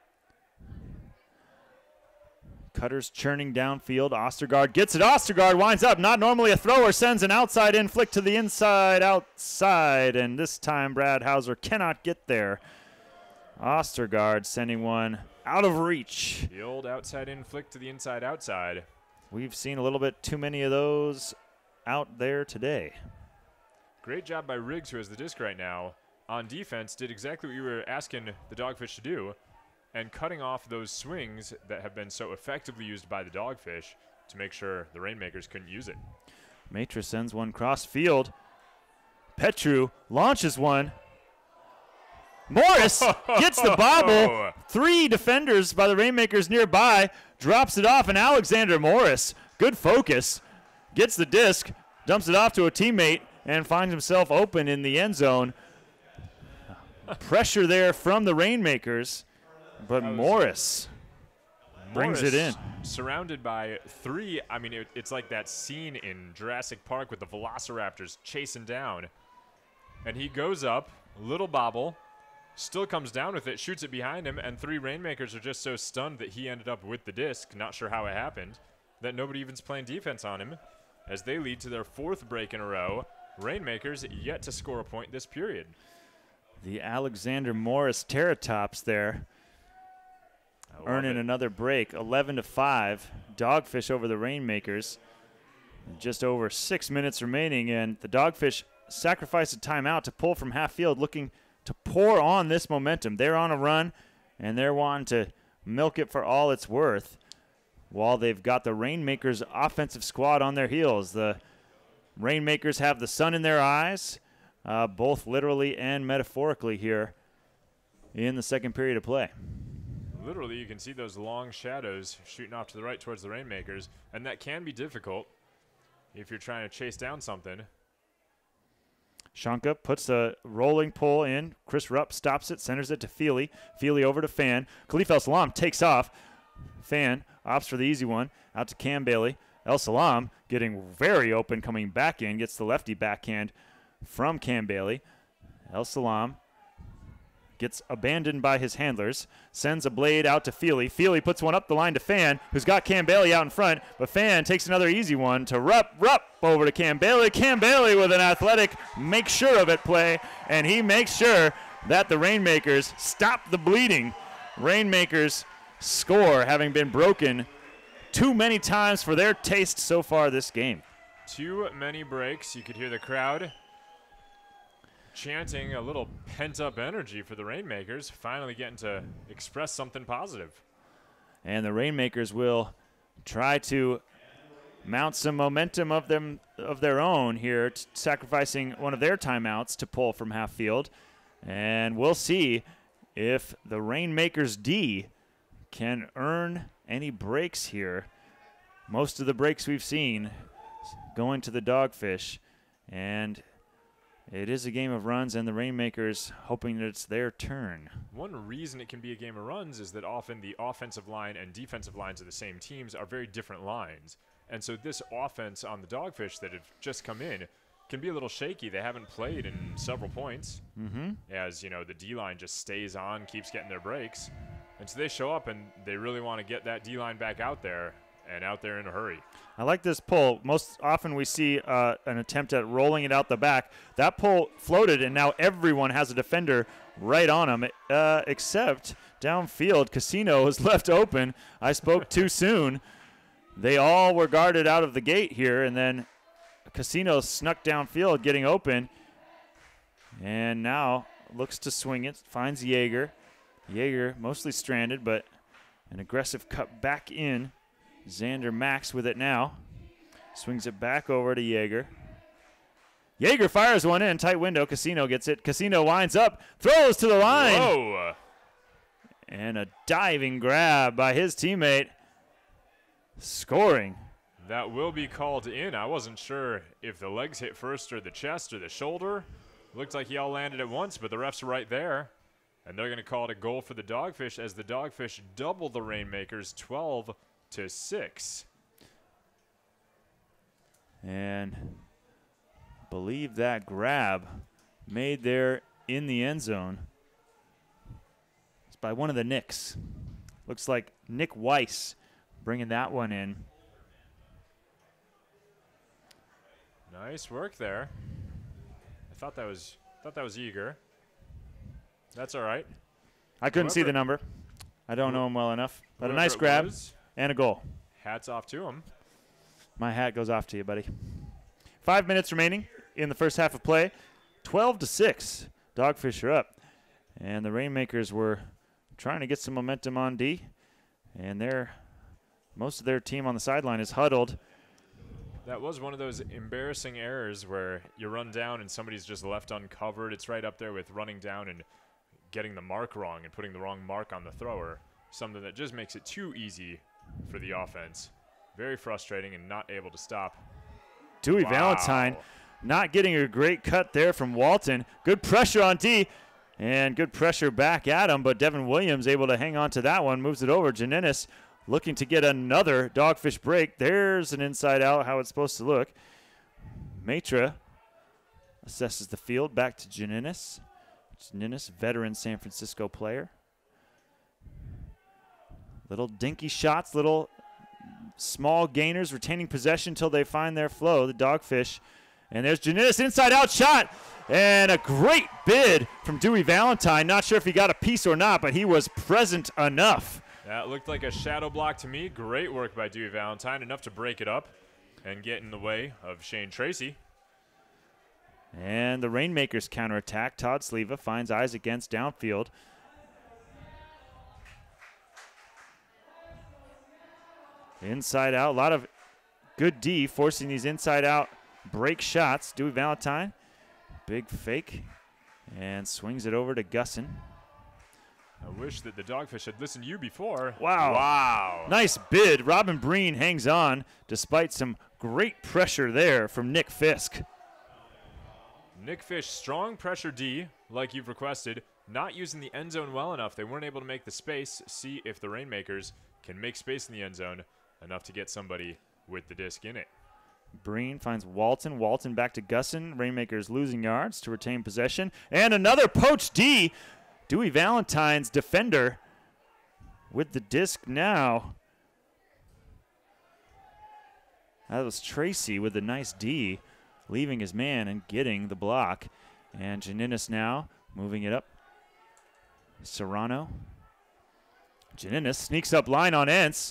Cutter's churning downfield. Ostergaard gets it. Ostergaard winds up. Not normally a thrower. Sends an outside in flick to the inside, outside. And this time Brad Hauser cannot get there. Ostergaard sending one out of reach. The old outside in flick to the inside, outside. We've seen a little bit too many of those out there today. Great job by Riggs, who has the disc right now, on defense, did exactly what you were asking the Dogfish to do, and cutting off those swings that have been so effectively used by the Dogfish to make sure the Rainmakers couldn't use it. Matra sends one cross field. Petru launches one. Morris gets the bobble. Three defenders by the Rainmakers nearby. Drops it off, and Alexander Morris, good focus, gets the disc, dumps it off to a teammate, and finds himself open in the end zone. Pressure there from the Rainmakers, but Morris brings Morris it in. Surrounded by three, I mean, it, it's like that scene in Jurassic Park with the Velociraptors chasing down. And he goes up, little bobble, still comes down with it, shoots it behind him, and three Rainmakers are just so stunned that he ended up with the disc, not sure how it happened, that nobody even's playing defense on him, as they lead to their fourth break in a row. Rainmakers yet to score a point this period. The Alexander Morris Terratops there, earning it. another break, eleven to five. Dogfish over the Rainmakers. Just over six minutes remaining, and the Dogfish sacrificed a timeout to pull from half field, looking to pour on this momentum. They're on a run, and they're wanting to milk it for all it's worth, while they've got the Rainmakers offensive squad on their heels. The Rainmakers have the sun in their eyes, uh, both literally and metaphorically here in the second period of play. Literally, you can see those long shadows shooting off to the right towards the Rainmakers, and that can be difficult if you're trying to chase down something. Shanka puts a rolling pull in. Chris Rupp stops it, centers it to Feely. Feely over to Fan. Khalif El Salam takes off. Fan opts for the easy one. Out to Cam Bailey. El Salam getting very open, coming back in. Gets the lefty backhand from Cam Bailey. El Salam gets abandoned by his handlers. Sends a blade out to Feely. Feely puts one up the line to Fan, who's got Cam Bailey out in front. But Fan takes another easy one to Rupp. Rupp over to Cam Bailey. Cam Bailey with an athletic make sure of it play. And he makes sure that the Rainmakers stop the bleeding. Rainmakers score, having been broken too many times for their taste so far this game. Too many breaks. You could hear the crowd chanting a little pent-up energy for the Rainmakers, finally getting to express something positive. And the Rainmakers will try to mount some momentum of them of their own here, t- sacrificing one of their timeouts to pull from half field. And we'll see if the Rainmakers D can earn any breaks here. Most of the breaks we've seen going to the Dogfish, and It is a game of runs, and the Rainmakers hoping that it's their turn. One reason it can be a game of runs is that often the offensive line and defensive lines of the same teams are very different lines. And so this offense on the Dogfish that have just come in can be a little shaky. They haven't played in several points. Mm-hmm. As, you know, the D-line just stays on, keeps getting their breaks. And so they show up, and they really want to get that D-line back out there, and out there in a hurry. I like this pull. Most often we see uh, an attempt at rolling it out the back. That pull floated, and now everyone has a defender right on him, uh, except downfield. Casino was left open. I spoke too soon. They all were guarded out of the gate here, and then Casino snuck downfield, getting open, and now looks to swing it, finds Yeager. Yeager mostly stranded, but an aggressive cut back in. Xander Max with it now. Swings it back over to Yeager. Yeager fires one in, tight window. Casino gets it. Casino winds up, throws to the line. Whoa! And a diving grab by his teammate. Scoring. That will be called in. I wasn't sure if the legs hit first or the chest or the shoulder. Looked like he all landed at once, but the refs are right there. And they're going to call it a goal for the Dogfish as the Dogfish double the Rainmakers twelve to six. And believe that grab made there in the end zone. It's by one of the Knicks. Looks like Nick Weiss bringing that one in. Nice work there. I thought that was thought that was Eager. That's all right. I couldn't Whoever, see the number. I don't know him well enough. But a nice it grab was, and a goal. hats off to him. My hat goes off to you, buddy. Five minutes remaining in the first half of play. twelve to six. Dogfish are up. And the Rainmakers were trying to get some momentum on D. And they're, most of their team on the sideline is huddled. That was one of those embarrassing errors where you run down and somebody's just left uncovered. It's right up there with running down and getting the mark wrong and putting the wrong mark on the thrower. Something that just makes it too easy for the offense. Very frustrating and not able to stop. Dewey Wow. Valentine not getting a great cut there from Walton. Good pressure on D and good pressure back at him, but Devin Williams able to hang on to that one. Moves it over. Janinis looking to get another Dogfish break. There's an inside out, how it's supposed to look. Matra assesses the field. Back to Janinis. Janinis, veteran San Francisco player. Little dinky shots, little small gainers retaining possession until they find their flow, the Dogfish. And there's Janinis, inside out shot. And a great bid from Dewey Valentine. Not sure if he got a piece or not, but he was present enough. That looked like a shadow block to me. Great work by Dewey Valentine. Enough to break it up and get in the way of Shane Tracy. And the Rainmakers counterattack. Todd Sleva finds Isaac Gentz downfield. Inside out. A lot of good D forcing these inside out break shots. Dewey Valentine. Big fake. And swings it over to Gussin. I wish that the Dogfish had listened to you before. Wow. Wow. Nice bid. Robin Breen hangs on despite some great pressure there from Nick Fisk. Nick Fish, strong pressure D, like you've requested. Not using the end zone well enough. They weren't able to make the space. See if the Rainmakers can make space in the end zone enough to get somebody with the disc in it. Breen finds Walton. Walton back to Gussin. Rainmakers losing yards to retain possession. And another poach D. Dewey Valentine's defender with the disc now. That was Tracy with a nice D, leaving his man and getting the block. And Janinis now moving it up. Serrano. Janinis sneaks up line on Entz.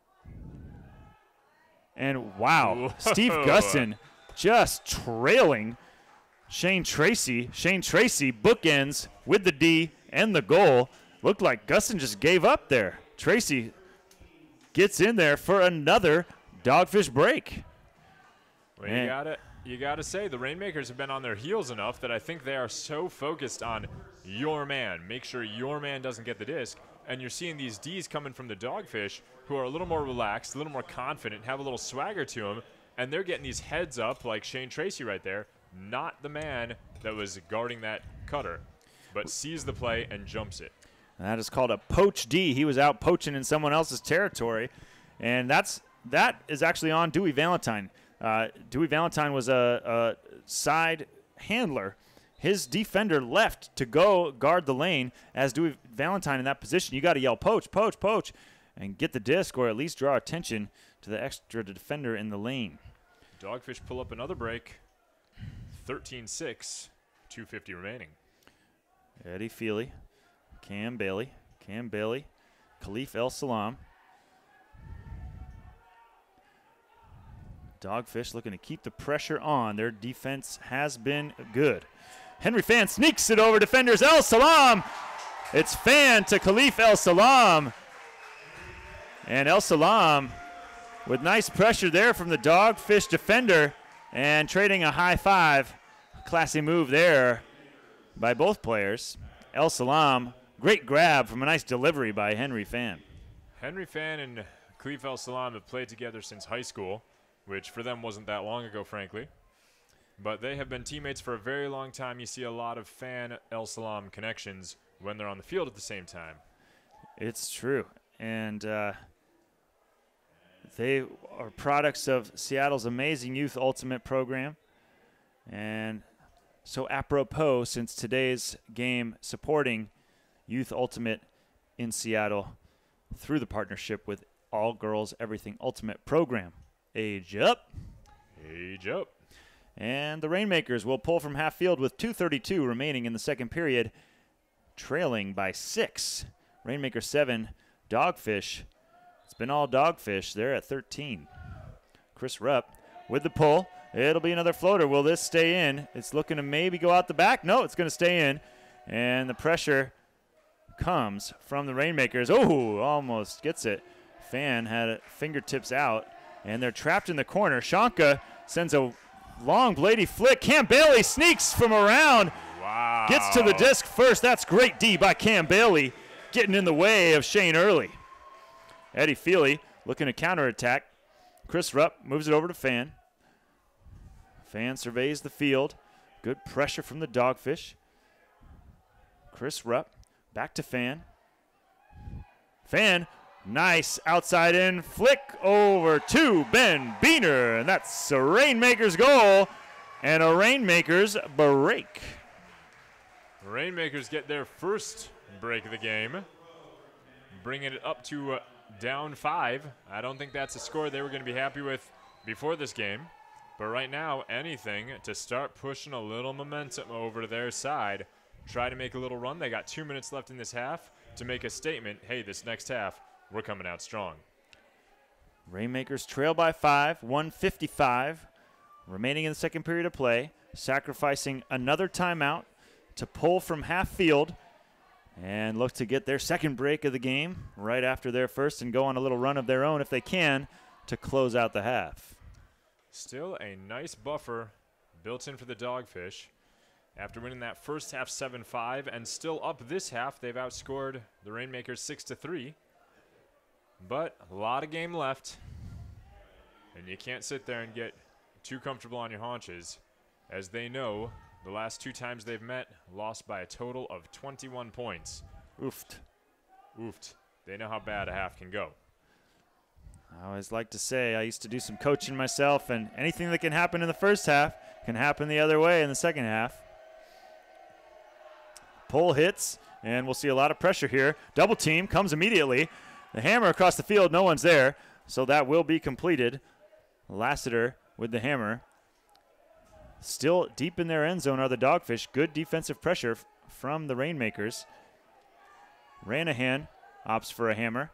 And wow, Whoa. Steve Gussin just trailing Shane Tracy. Shane Tracy bookends with the D and the goal. Looked like Gussin just gave up there. Tracy gets in there for another Dogfish break. Well, you gotta, you gotta say the Rainmakers have been on their heels enough that I think they are so focused on your man. Make sure your man doesn't get the disc. And you're seeing these Ds coming from the Dogfish who are a little more relaxed, a little more confident, have a little swagger to them, and they're getting these heads up like Shane Tracy right there. Not the man that was guarding that cutter, but sees the play and jumps it. And that is called a poach D. He was out poaching in someone else's territory, and that's that is actually on Dewey Valentine. Uh, Dewey Valentine was a, a side handler. His defender left to go guard the lane. As Dewey Valentine in that position, you got to yell poach, poach, poach, and get the disc, or at least draw attention to the extra defender in the lane. Dogfish pull up another break. thirteen six, two fifty remaining. Eddie Feely, Cam Bailey, Cam Bailey, Khalif El Salam. Dogfish looking to keep the pressure on. Their defense has been good. Henry Fan sneaks it over defenders. El Salam. It's Fan to Khalif El Salam. And El Salam with nice pressure there from the Dogfish defender and trading a high five. Classy move there by both players. El Salam, great grab from a nice delivery by Henry Fan. Henry Fan and Khalif El Salam have played together since high school, which for them wasn't that long ago, frankly. But they have been teammates for a very long time. You see a lot of Fan El Salam connections when they're on the field at the same time. It's true. And uh, they are products of Seattle's amazing Youth Ultimate program. And so apropos, since today's game supporting Youth Ultimate in Seattle through the partnership with All Girls Everything Ultimate program. Age up. Age up. And the Rainmakers will pull from half field with two thirty-two remaining in the second period, trailing by six. Rainmaker seven, Dogfish. It's been all Dogfish. They're at thirteen. Chris Rupp with the pull. It'll be another floater. Will this stay in? It's looking to maybe go out the back. No, it's going to stay in. And the pressure comes from the Rainmakers. Oh, almost gets it. Fan had it fingertips out. And they're trapped in the corner. Shanka sends a long bladey flick. Cam Bailey sneaks from around. Wow. Gets to the disc first. That's great D by Cam Bailey, getting in the way of Shane Early. Eddie Feely looking to counterattack. Chris Rupp moves it over to Fan. Fan surveys the field. Good pressure from the Dogfish. Chris Rupp back to Fan. Fan. Nice outside in flick over to Ben Beener, and that's a Rainmakers goal and a Rainmakers break. Rainmakers get their first break of the game, bringing it up to uh, down five. I don't think that's a score they were going to be happy with before this game, but right now, anything to start pushing a little momentum over to their side. Try to make a little run. They got two minutes left in this half to make a statement. Hey, this next half, we're coming out strong. Rainmakers trail by five, one fifty-five remaining in the second period of play, sacrificing another timeout to pull from half field and look to get their second break of the game right after their first and go on a little run of their own if they can to close out the half. Still a nice buffer built in for the Dogfish. After winning that first half seven five and still up this half, they've outscored the Rainmakers six to three. But a lot of game left, and you can't sit there and get too comfortable on your haunches, as they know the last two times they've met lost by a total of twenty-one points. Oofed. Oofed. They know how bad a half can go. I always like to say I used to do some coaching myself, and anything that can happen in the first half can happen the other way in the second half. Pull hits, and we'll see a lot of pressure here. Double team comes immediately. The hammer across the field, no one's there, so that will be completed. Lassiter with the hammer. Still deep in their end zone are the Dogfish. Good defensive pressure f- from the Rainmakers. Ranahan opts for a hammer.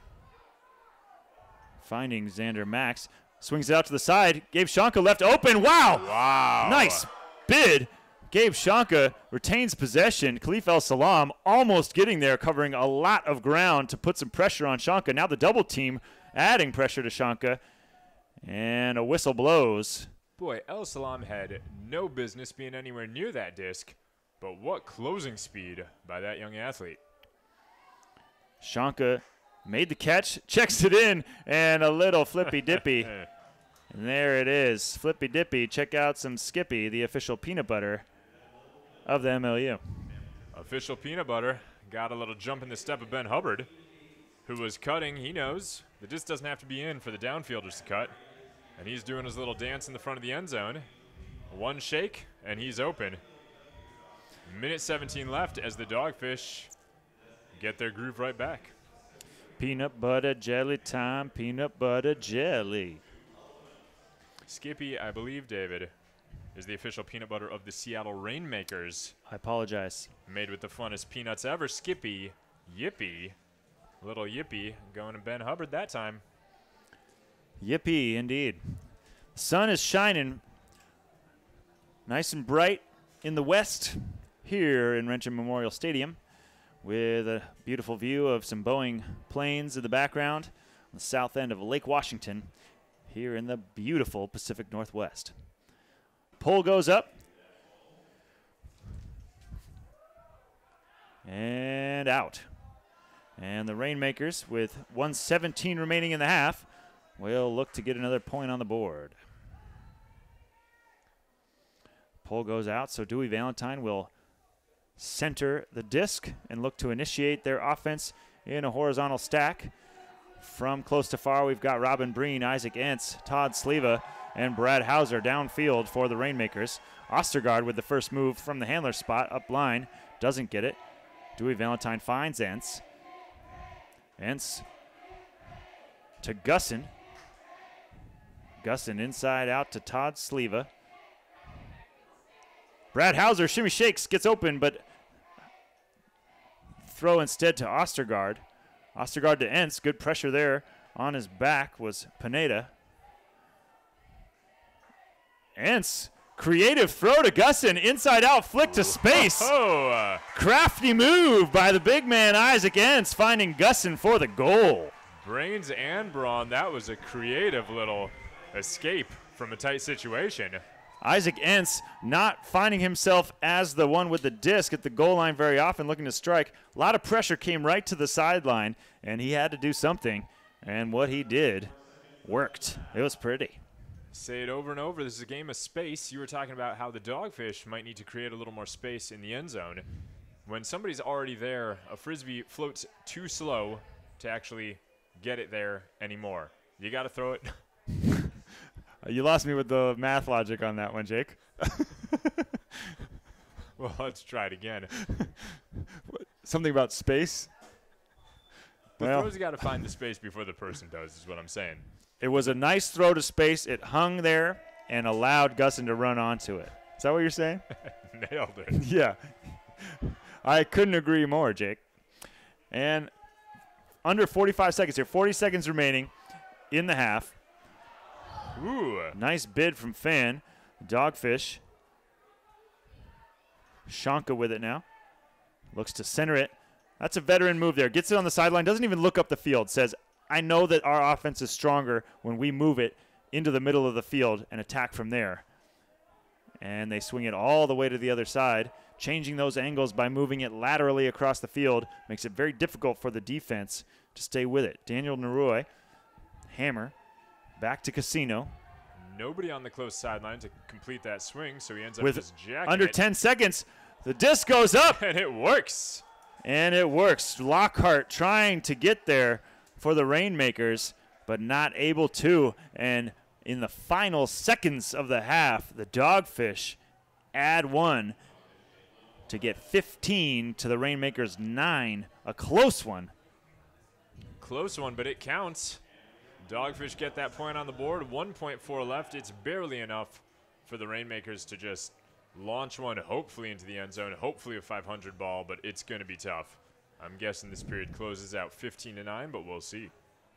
Finding Xander Max. Swings it out to the side. Gabe Shanka left open. Wow! Wow. Nice bid. Gabe Shanka retains possession. Khalif El Salam almost getting there, covering a lot of ground to put some pressure on Shanka. Now the double team adding pressure to Shanka. And a whistle blows. Boy, El Salam had no business being anywhere near that disc, but what closing speed by that young athlete. Shanka made the catch, checks it in, and a little flippy dippy. And there it is, flippy dippy. Check out some Skippy, the official peanut butter of the M L U. Official peanut butter got a little jump in the step of Ben Hubbard, who was cutting. He knows the disc doesn't have to be in for the downfielders to cut. And he's doing his little dance in the front of the end zone. One shake, and he's open. Minute seventeen left as the Dogfish get their groove right back. Peanut butter jelly time, peanut butter jelly. Skippy, I believe, David, is the official peanut butter of the Seattle Rainmakers. I apologize. Made with the funnest peanuts ever. Skippy, Yippee, little Yippee going to Ben Hubbard that time. Yippee, indeed. The sun is shining nice and bright in the west here in Wrencham Memorial Stadium with a beautiful view of some Boeing planes in the background on the south end of Lake Washington here in the beautiful Pacific Northwest. Pole goes up. And out. And the Rainmakers, with one seventeen remaining in the half, will look to get another point on the board. Pole goes out, so Dewey Valentine will center the disc and look to initiate their offense in a horizontal stack. From close to far, we've got Robin Breen, Isaac Entz, Todd Sleva, and Brad Hauser downfield for the Rainmakers. Ostergaard with the first move from the handler spot up line. Doesn't get it. Dewey Valentine finds Entz. Entz to Gussin. Gussin inside out to Todd Sleva. Brad Hauser shimmy shakes, gets open, but throw instead to Ostergaard. Ostergaard to Entz. Good pressure there. On his back was Pineda. Entz, creative throw to Gussin. Inside out, flick to space. Oh, Crafty move by the big man Isaac Entz, finding Gussin for the goal. brains and brawn. That was a creative little escape from a tight situation. Isaac Entz not finding himself as the one with the disc at the goal line very often, looking to strike. A lot of pressure came right to the sideline, and he had to do something. And what he did worked. It was pretty. Say it over and over. This is a game of space. You were talking about how the Dogfish might need to create a little more space in the end zone. When somebody's already there, a Frisbee floats too slow to actually get it there anymore. You got to throw it. You lost me with the math logic on that one, Jake. Well, let's try it again. Something about space? The Well, throw's got to find the space before the person does, is what I'm saying. it was a nice throw to space. It hung there and allowed Gussin to run onto it. Is that what you're saying? Nailed it. Yeah. I couldn't agree more, Jake. And under forty-five seconds here, forty seconds remaining in the half. Ooh. Nice bid from Fan. Dogfish. Shanka with it now. Looks to center it. That's a veteran move there. Gets it on the sideline. Doesn't even look up the field. Says, I know that our offense is stronger when we move it into the middle of the field and attack from there. And they swing it all the way to the other side. Changing those angles by moving it laterally across the field makes it very difficult for the defense to stay with it. Daniel Naroy. Hammer. Back to Casino. Nobody on the close sideline to complete that swing, so he ends up With just jacking under it. ten seconds, the disc goes up. And it works. And it works. Lockhart trying to get there for the Rainmakers, but not able to. And in the final seconds of the half, the Dogfish add one to get fifteen to the Rainmakers nine. A close one. Close one, but it counts. Dogfish get that point on the board. one point four left. It's barely enough for the Rainmakers to just launch one, hopefully into the end zone, hopefully a five hundred ball, but it's going to be tough. I'm guessing this period closes out fifteen to nine, but we'll see.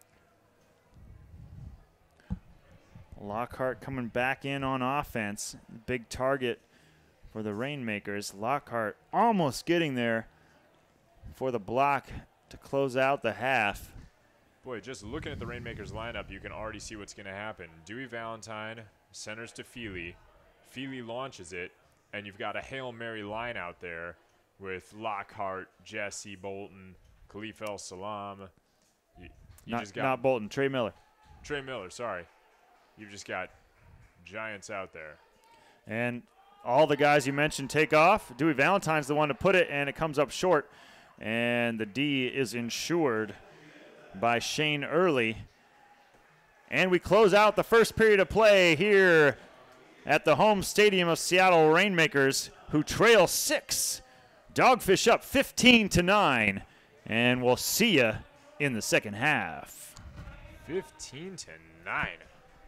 Lockhart coming back in on offense. Big target for the Rainmakers. Lockhart almost getting there for the block to close out the half. Boy, just looking at the Rainmakers lineup, you can already see what's going to happen. Dewey Valentine centers to Feely. Feely launches it, and you've got a Hail Mary line out there with Lockhart, Jesse Bolton, Khalif El Salam. You, you Not, just got not Bolton, Trey Miller. Trey Miller, sorry. You've just got giants out there. And all the guys you mentioned take off. Dewey Valentine's the one to put it, and it comes up short. And the D is insured by Shane Early. And we close out the first period of play here at the home stadium of Seattle Rainmakers, who trail six. Dogfish up fifteen to nine. And we'll see you in the second half. fifteen to nine.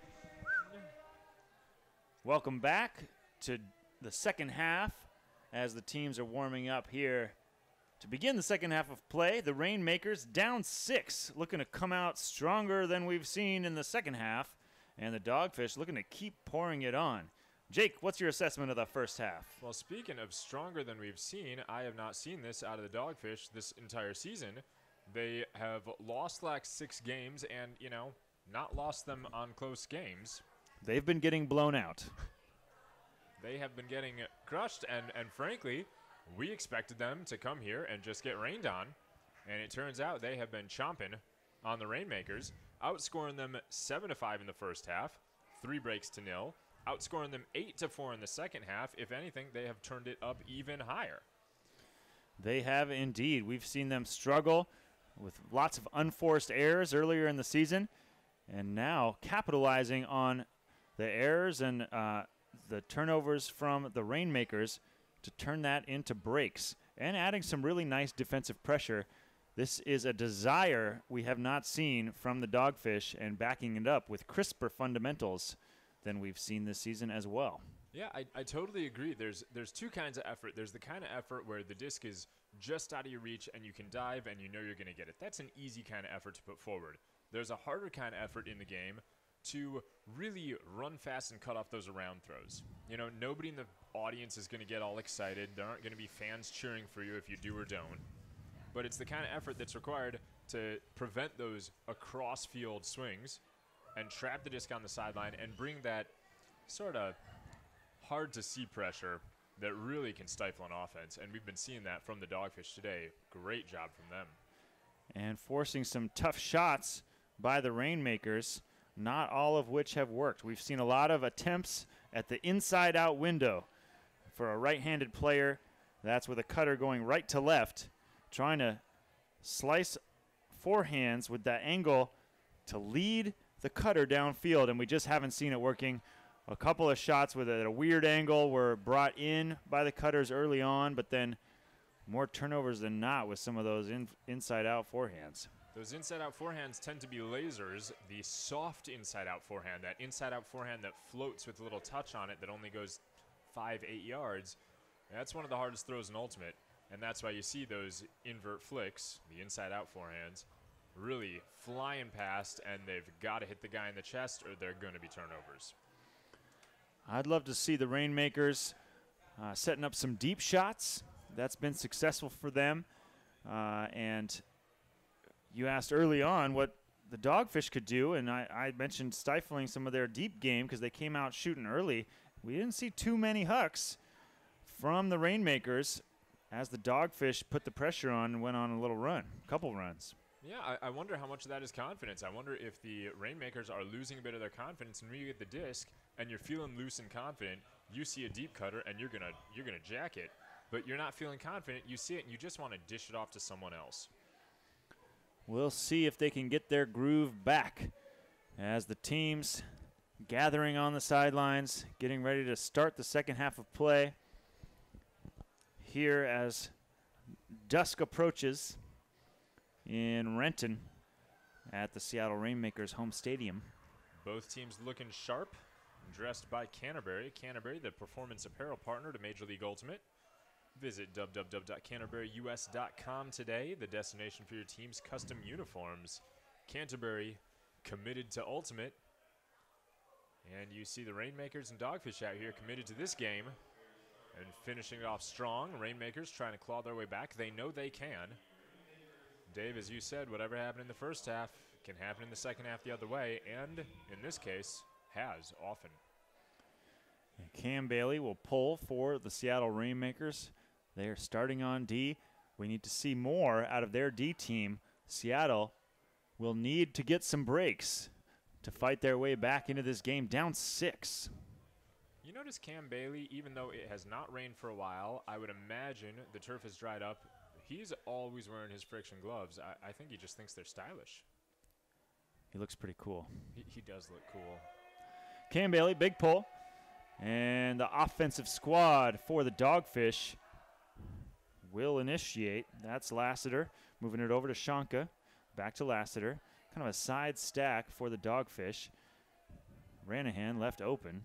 Welcome back to the second half as the teams are warming up here. To begin the second half of play, the Rainmakers down six, looking to come out stronger than we've seen in the second half, and the Dogfish looking to keep pouring it on. Jake, what's your assessment of the first half? Well, speaking of stronger than we've seen, I have not seen this out of the Dogfish this entire season. They have lost like six games and, you know, not lost them on close games. They've been getting blown out. They have been getting crushed, and, and frankly, we expected them to come here and just get rained on, and it turns out they have been chomping on the Rainmakers, outscoring them seven to five in the first half, three breaks to nil, outscoring them eight to four in the second half. If anything, they have turned it up even higher. They have indeed. We've seen them struggle with lots of unforced errors earlier in the season, and now capitalizing on the errors and uh, the turnovers from the Rainmakers to turn that into breaks and adding some really nice defensive pressure. This is a desire we have not seen from the Dogfish, and backing it up with crisper fundamentals than we've seen this season as well. Yeah, I, I totally agree. There's there's two kinds of effort. There's the kind of effort where the disc is just out of your reach and you can dive and you know you're going to get it. That's an easy kind of effort to put forward. There's a harder kind of effort in the game to really run fast and cut off those around throws. You know, nobody in the audience is going to get all excited. There aren't going to be fans cheering for you if you do or don't. But it's the kind of effort that's required to prevent those across-field swings and trap the disc on the sideline and bring that sort of hard-to-see pressure that really can stifle an offense. And we've been seeing that from the Dogfish today. Great job from them. And forcing some tough shots by the Rainmakers, not all of which have worked. We've seen a lot of attempts at the inside-out window for a right-handed player. That's with a cutter going right to left, trying to slice forehands with that angle to lead the cutter downfield, and we just haven't seen it working. A couple of shots with a, a weird angle were brought in by the cutters early on, but then more turnovers than not with some of those in, inside-out forehands. Those inside-out forehands tend to be lasers. The soft inside-out forehand, that inside-out forehand that floats with a little touch on it that only goes five, eight yards, that's one of the hardest throws in Ultimate, and that's why you see those invert flicks, the inside-out forehands, really flying past, and they've got to hit the guy in the chest or they're going to be turnovers. I'd love to see the Rainmakers uh, setting up some deep shots. That's been successful for them, uh, and you asked early on what the Dogfish could do, and I, I mentioned stifling some of their deep game because they came out shooting early. We didn't see too many hucks from the Rainmakers as the Dogfish put the pressure on and went on a little run, a couple runs. Yeah, I, I wonder how much of that is confidence. I wonder if the Rainmakers are losing a bit of their confidence, and when you get the disc and you're feeling loose and confident, you see a deep cutter and you're gonna you're gonna jack it, but you're not feeling confident. You see it and you just want to dish it off to someone else. We'll see if they can get their groove back as the teams gathering on the sidelines, getting ready to start the second half of play. Here as dusk approaches in Renton at the Seattle Rainmakers home stadium. Both teams looking sharp, dressed by Canterbury. Canterbury, the performance apparel partner to Major League Ultimate. Visit w w w dot canterbury u s dot com today, the destination for your team's custom uniforms. Canterbury, committed to Ultimate. And you see the Rainmakers and Dogfish out here committed to this game and finishing it off strong. Rainmakers trying to claw their way back. They know they can. Dave, as you said, whatever happened in the first half can happen in the second half the other way, and in this case, has often. Cam Bailey will pull for the Seattle Rainmakers. They are starting on D. We need to see more out of their D team. Seattle will need to get some breaks to fight their way back into this game, down six. You notice Cam Bailey, even though it has not rained for a while, I would imagine the turf has dried up. He's always wearing his friction gloves. I, I think he just thinks they're stylish. He looks pretty cool. He, he does look cool. Cam Bailey, big pull. And the offensive squad for the Dogfish will initiate. That's Lassiter. Moving it over to Shonka. Back to Lassiter. Kind of a side stack for the Dogfish. Ranahan left open.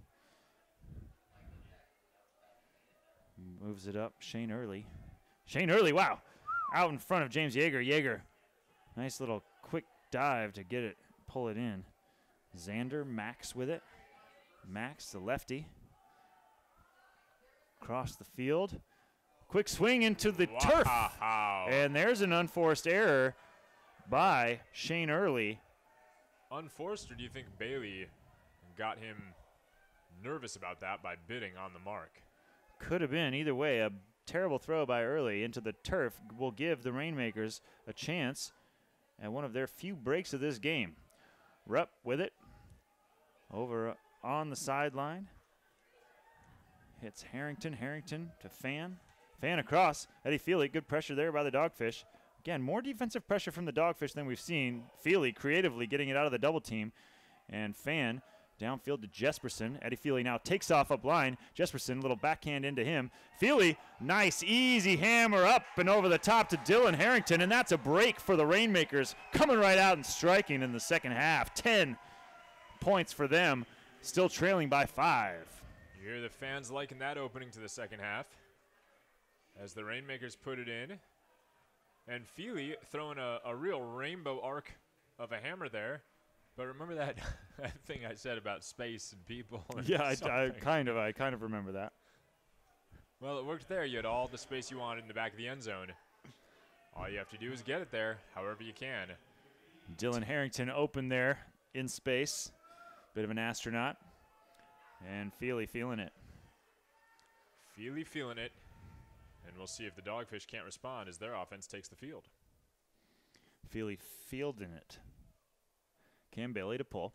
Moves it up. Shane Early. Shane Early, wow. Out in front of James Yeager. Yeager. Nice little quick dive to get it, pull it in. Xander, Max with it. Max, the lefty. Across the field. Quick swing into the Wow. turf. And there's an unforced error by Shane Early. Unforced, or do you think Bailey got him nervous about that by bidding on the mark? Could have been. Either way, a terrible throw by Early into the turf will give the Rainmakers a chance at one of their few breaks of this game. Rupp with it. Over on the sideline. Hits Harrington. Harrington to Fan. Fan across. Eddie Feely, good pressure there by the Dogfish. Again, more defensive pressure from the Dogfish than we've seen. Feely creatively getting it out of the double team. And Fan downfield to Jesperson. Eddie Feely now takes off up line. Jesperson, little backhand into him. Feely, nice, easy hammer up and over the top to Dylan Harrington. And that's a break for the Rainmakers. Coming right out and striking in the second half. Ten points for them. Still trailing by five. You hear the fans liking that opening to the second half as the Rainmakers put it in. And Feely throwing a, a real rainbow arc of a hammer there. But remember that, that thing I said about space and people? And Yeah, I, I something? kind of I kind of remember that. Well, it worked there. You had all the space you wanted in the back of the end zone. All you have to do is get it there, however you can. Dylan Harrington open there in space. Bit of an astronaut. And Feely feeling it. Feely feeling it. And we'll see if the Dogfish can't respond as their offense takes the field. Feely fielding it. Cam Bailey to pull.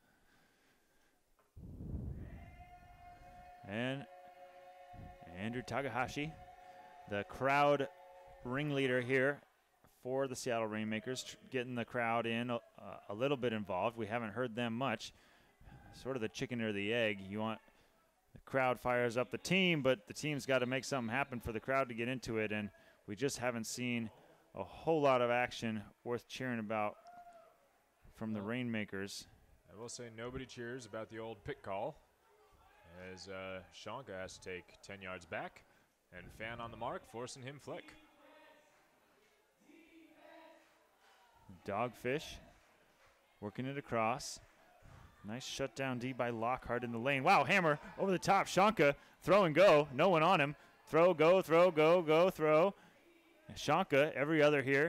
And Andrew Takahashi, the crowd ringleader here for the Seattle Rainmakers, tr- getting the crowd in a, a little bit involved. We haven't heard them much. Sort of the chicken or the egg. You want the crowd fires up the team, but the team's got to make something happen for the crowd to get into it, and we just haven't seen a whole lot of action worth cheering about from the Rainmakers. I will say nobody cheers about the old pick call as uh, Shonka has to take ten yards back and Fan on the mark, forcing him flick. Dogfish working it across. Nice shutdown D by Lockhart in the lane. Wow, hammer over the top. Shonka, throw and go. No one on him. Throw, go, throw, go, go, throw. And Shonka, every other here.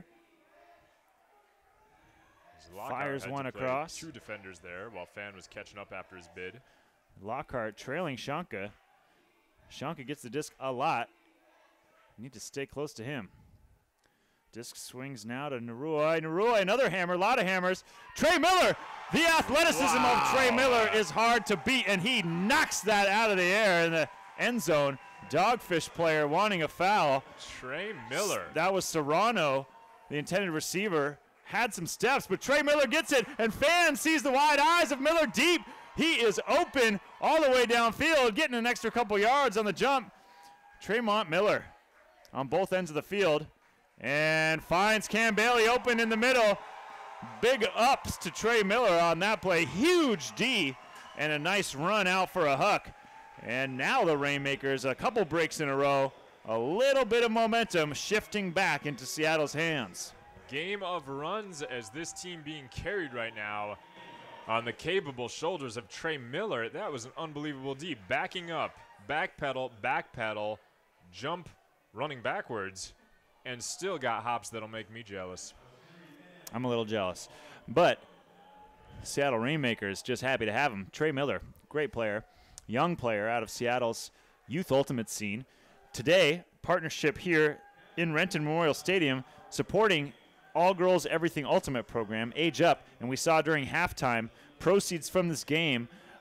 Fires had one to play across. Two defenders there while Fan was catching up after his bid. Lockhart trailing Shonka. Shonka gets the disc a lot. Need to stay close to him. Disc swings now to Narui. Narui, another hammer, a lot of hammers. Trey Miller, the athleticism Wow. of Trey Miller is hard to beat, and he knocks that out of the air in the end zone. Dogfish player wanting a foul. Trey Miller. That was Serrano, the intended receiver. Had some steps, but Trey Miller gets it, and Fan sees the wide eyes of Miller deep. He is open all the way downfield, getting an extra couple yards on the jump. Tremont Miller on both ends of the field and finds Cam Bailey open in the middle. Big ups to Trey Miller on that play. Huge D and a nice run out for a huck. And now the Rainmakers, a couple breaks in a row, a little bit of momentum shifting back into Seattle's hands. Game of runs as this team being carried right now on the capable shoulders of Trey Miller. That was an unbelievable D. Backing up, back pedal, back pedal, jump, running backwards, and still got hops that'll make me jealous. I'm a little jealous. But Seattle Rainmakers just happy to have him. Trey Miller, great player, young player out of Seattle's youth ultimate scene. Today, partnership here in Renton Memorial Stadium supporting All Girls Everything Ultimate program, Age Up. And we saw during halftime, proceeds from this game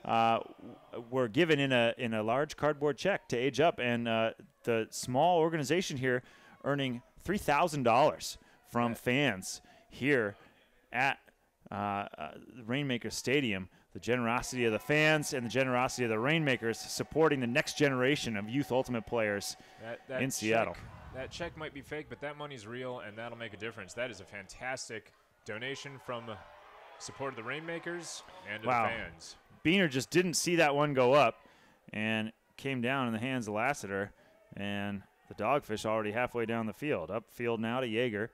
uh, were given in a in a large cardboard check to age up, and uh, the small organization here earning three thousand dollars from Yeah. fans here at uh, uh, Rainmaker Stadium. The generosity of the fans and the generosity of the Rainmakers supporting the next generation of youth ultimate players That, that in check, Seattle. That check might be fake, but that money's real, and that'll make a difference. That is a fantastic donation from support of the Rainmakers and to Wow. the fans. Beener just didn't see that one go up and came down in the hands of Lassiter, and the Dogfish already halfway down the field. Upfield now to Yeager.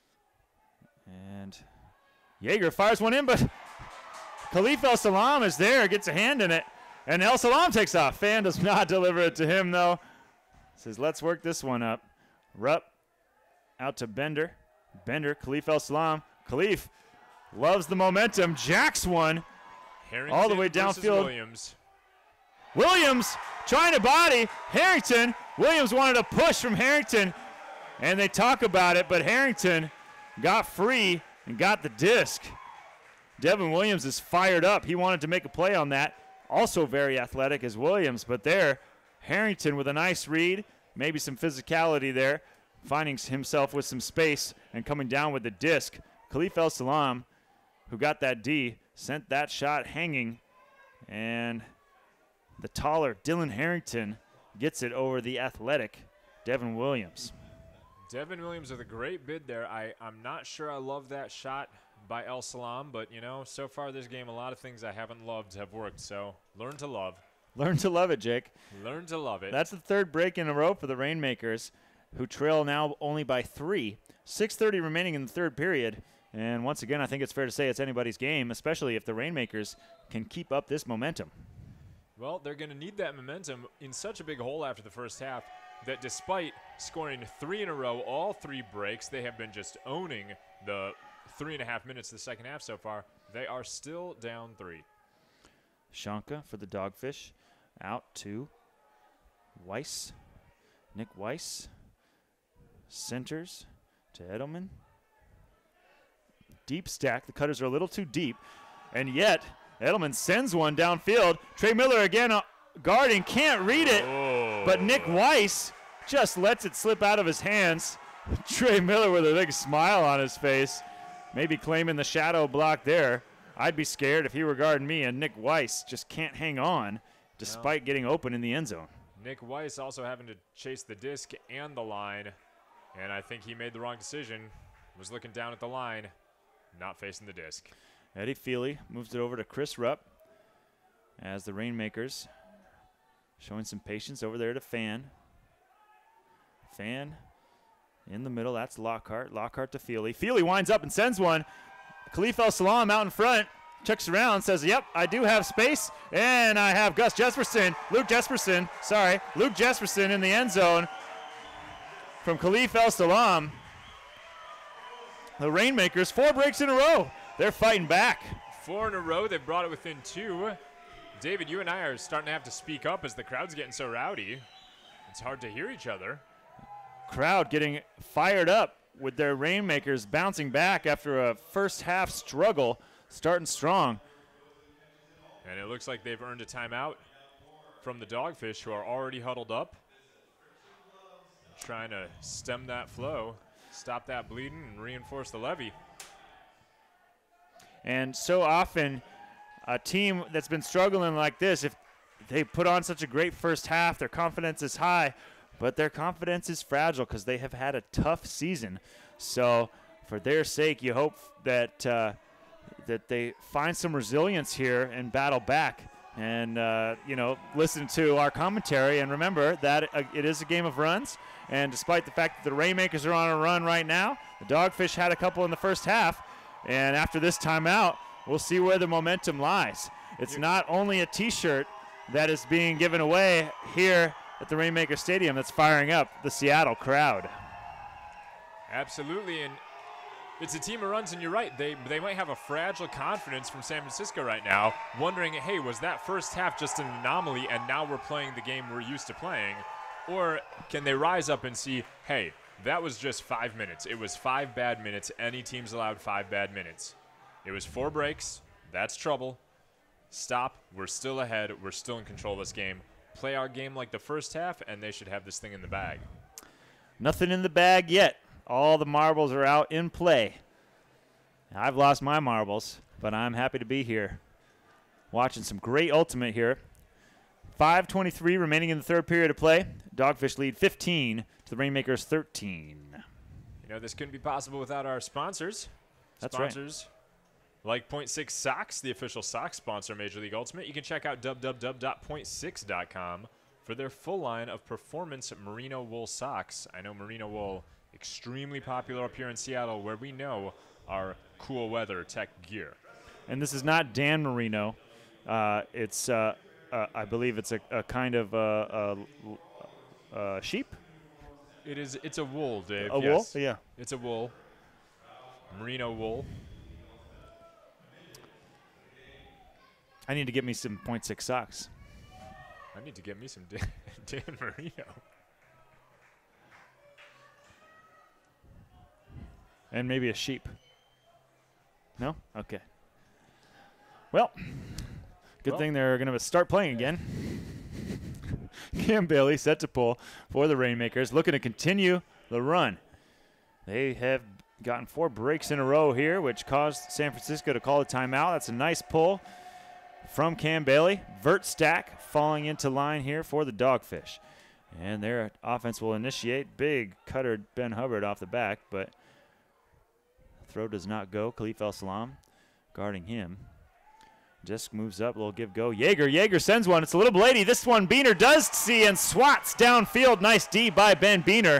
And Yeager fires one in, but Khalif El Salam is there, gets a hand in it, and El Salam takes off. Fan does not deliver it to him, though. Says, let's work this one up. Rupp out to Bender. Bender, Khalif El Salam. Khalif loves the momentum, jacks one. Harrington All the way versus downfield. Williams. Williams trying to body Harrington. Williams wanted a push from Harrington, and they talk about it, but Harrington got free and got the disc. Devin Williams is fired up. He wanted to make a play on that. Also very athletic as Williams, but there, Harrington with a nice read, maybe some physicality there, finding himself with some space and coming down with the disc. Khalif El Salam, who got that D, sent that shot hanging, and the taller Dylan Harrington gets it over the athletic Devin Williams. Devin Williams with a great bid there. I, I'm not sure I love that shot by El Salam, but, you know, so far this game, a lot of things I haven't loved have worked, so learn to love. Learn to love it, Jake. Learn to love it. That's the third break in a row for the Rainmakers, who trail now only by three. six thirty remaining in the third period. And once again, I think it's fair to say it's anybody's game, especially if the Rainmakers can keep up this momentum. Well, they're going to need that momentum in such a big hole after the first half that despite scoring three in a row, all three breaks, they have been just owning the three and a half minutes of the second half so far. They are still down three. Shanka for the Dogfish. Out to Weiss. Nick Weiss. Centers to Edelman. Deep stack. The cutters are a little too deep. And yet, Edelman sends one downfield. Trey Miller again uh, guarding. Can't read it. Oh. But Nick Weiss just lets it slip out of his hands. Trey Miller with a big smile on his face. Maybe claiming the shadow block there. I'd be scared if he were guarding me, and Nick Weiss just can't hang on despite No. getting open in the end zone. Nick Weiss also having to chase the disc and the line, and I think he made the wrong decision. Was looking down at the line, not facing the disc. Eddie Feely moves it over to Chris Rupp as the Rainmakers showing some patience over there to Fan. Fan in the middle, that's Lockhart. Lockhart to Feely. Feely winds up and sends one. Khalif El Salam out in front, checks around, says, yep, I do have space, and I have Gus Jesperson, Luke Jesperson, sorry, Luke Jesperson in the end zone from Khalif El Salam. The Rainmakers, four breaks in a row. They're fighting back. Four in a row, they've brought it within two. David, you and I are starting to have to speak up as the crowd's getting so rowdy. It's hard to hear each other. Crowd getting fired up with their Rainmakers bouncing back after a first half struggle, starting strong. And it looks like they've earned a timeout from the Dogfish, who are already huddled up, trying to stem that flow, stop that bleeding, and reinforce the levee. And so often, a team that's been struggling like this, if they put on such a great first half, their confidence is high, but their confidence is fragile because they have had a tough season. So for their sake, you hope that uh, that they find some resilience here and battle back and, uh, you know, listen to our commentary. And remember that uh, it is a game of runs. And despite the fact that the Rainmakers are on a run right now, the Dogfish had a couple in the first half. And after this timeout, we'll see where the momentum lies. It's not only a T-shirt that is being given away here at the Rainmaker Stadium that's firing up the Seattle crowd. Absolutely, and it's a team of runs, and you're right. They they might have a fragile confidence from San Francisco right now, wondering, hey, was that first half just an anomaly, and now we're playing the game we're used to playing? Or can they rise up and see, hey, that was just five minutes. It was five bad minutes. Any team's allowed five bad minutes. It was four breaks. That's trouble. stop. We're still ahead. We're still in control of this game. Play our game like the first half, and they should have this thing in the bag. Nothing in the bag yet. All the marbles are out in play. I've lost my marbles, but I'm happy to be here. Watching some great ultimate here. five twenty-three remaining in the third period of play. Dogfish lead fifteen to the Rainmakers thirteen. You know, this couldn't be possible without our sponsors. That's sponsors like Point Six Socks, the official socks sponsor of Major League Ultimate. You can check out w w w dot point six dot com for their full line of performance merino wool socks. I know merino wool, extremely popular up here in Seattle, where we know our cool weather tech gear. And this is not Dan Marino. Uh, it's, uh, uh, I believe it's a, a kind of uh, uh, uh, sheep? It is. It's a wool, Dave. A yes. wool? Yeah. It's a wool. Merino wool. I need to get me some point six socks. I need to get me some Dan, Dan Marino. And maybe a sheep. No? Okay. Well, good Well. thing they're going to start playing again. Cam Bailey set to pull for the Rainmakers, looking to continue the run. They have gotten four breaks in a row here, which caused San Francisco to call a timeout. That's a nice pull from Cam Bailey. Vert stack falling into line here for the Dogfish. And their offense will initiate. Big cutter Ben Hubbard off the back, but throw does not go. Khalif El-Salam guarding him. Just moves up, a little give go. Yeager, Yeager sends one. It's a little Blady. This one Beaner does see and swats downfield. Nice D by Ben Beaner.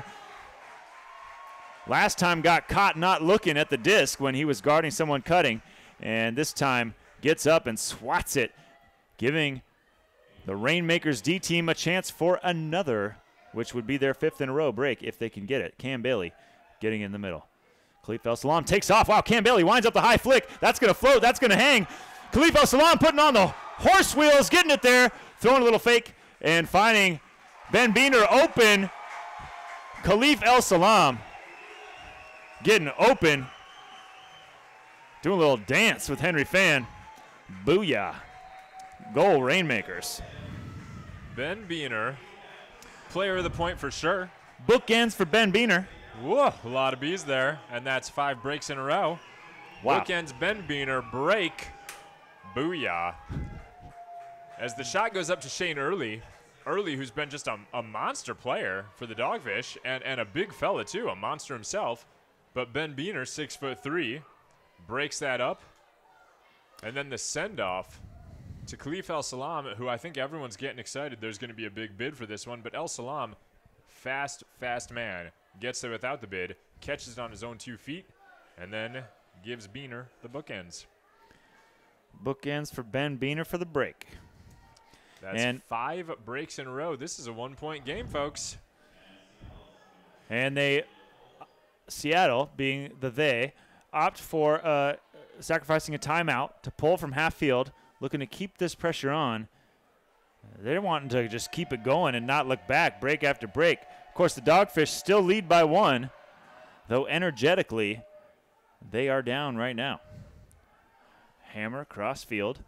Last time got caught not looking at the disc when he was guarding someone cutting. And this time gets up and swats it, giving the Rainmakers D team a chance for another, which would be their fifth in a row break if they can get it. Cam Bailey getting in the middle. Khalif El-Salam takes off. Wow, Cam Bailey winds up the high flick. That's going to float. That's going to hang. Khalif El-Salam putting on the horse wheels, getting it there, throwing a little fake, and finding Ben Beaner open. Khalif El-Salam getting open, doing a little dance with Henry Fan. Booyah. Goal, Rainmakers. Ben Beaner, player of the point for sure. Bookends for Ben Beaner. Whoa, a lot of bees there, and that's five breaks in a row. Wow. Bookends Ben Beaner, break. Booyah. As the shot goes up to Shane Early. Early, who's been just a, a monster player for the Dogfish, and, and a big fella too, a monster himself. But Ben Beaner, six foot three, breaks that up. And then the send-off to Khalif El-Salam, who I think everyone's getting excited. There's going to be a big bid for this one, but El-Salam, fast, fast man, gets there without the bid, catches it on his own two feet, and then gives Beaner the bookends. Bookends for Ben Beaner for the break. That's and five breaks in a row. This is a one-point game, folks. And they, Seattle, being the they, opt for uh, sacrificing a timeout to pull from half field, looking to keep this pressure on. They're wanting to just keep it going and not look back, break after break. Of course, the Dogfish still lead by one, though energetically, they are down right now. Hammer cross field.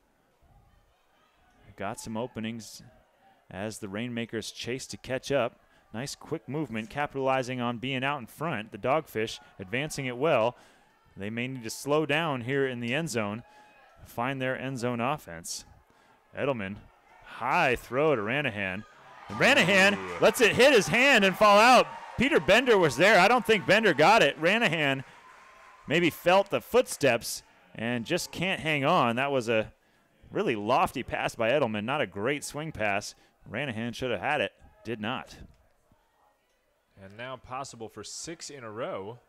Got some openings as the Rainmakers chase to catch up. Nice quick movement, capitalizing on being out in front. The Dogfish advancing it well. They may need to slow down here in the end zone, find their end zone offense. Edelman, high throw to Ranahan. And Ranahan Ooh. lets it hit his hand and fall out. Peter Bender was there. I don't think Bender got it. Ranahan maybe felt the footsteps and just can't hang on. That was a really lofty pass by Edelman. Not a great swing pass. Ranahan should have had it. Did not. And now possible for six in a row.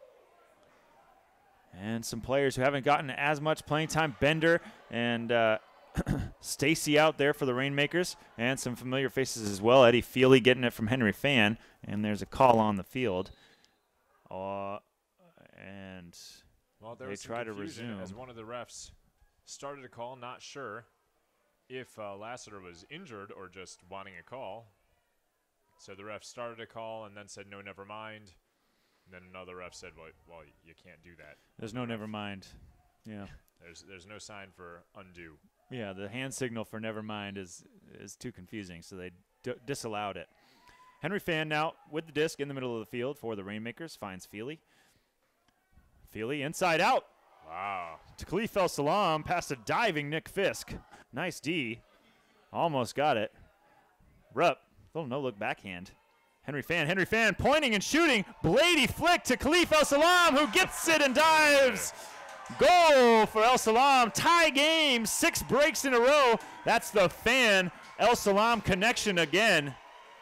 And some players who haven't gotten as much playing time. Bender and uh, Stacy out there for the Rainmakers. And some familiar faces as well. Eddie Feely getting it from Henry Fan. And there's a call on the field. Uh, and well, there they was try to resume. resume. As one of the refs started a call, not sure if uh, Lassiter was injured or just wanting a call. So the ref started a call and then said, no, never mind. And then another ref said, well, well you can't do that. There's no never mind. Yeah. There's there's no sign for undo. Yeah, the hand signal for never mind is is too confusing, so they d disallowed it. Henry Fan now with the disc in the middle of the field for the Rainmakers, finds Feely. Feely inside out. Wow. To Khalif El Salam, past a diving Nick Fisk. Nice D. Almost got it. Rupp, little no-look backhand. Henry Fan, Henry Fan pointing and shooting. Blady flick to Khalif El Salam, who gets it and dives. Goal for El Salam. Tie game, six breaks in a row. That's the Fan El Salam connection again.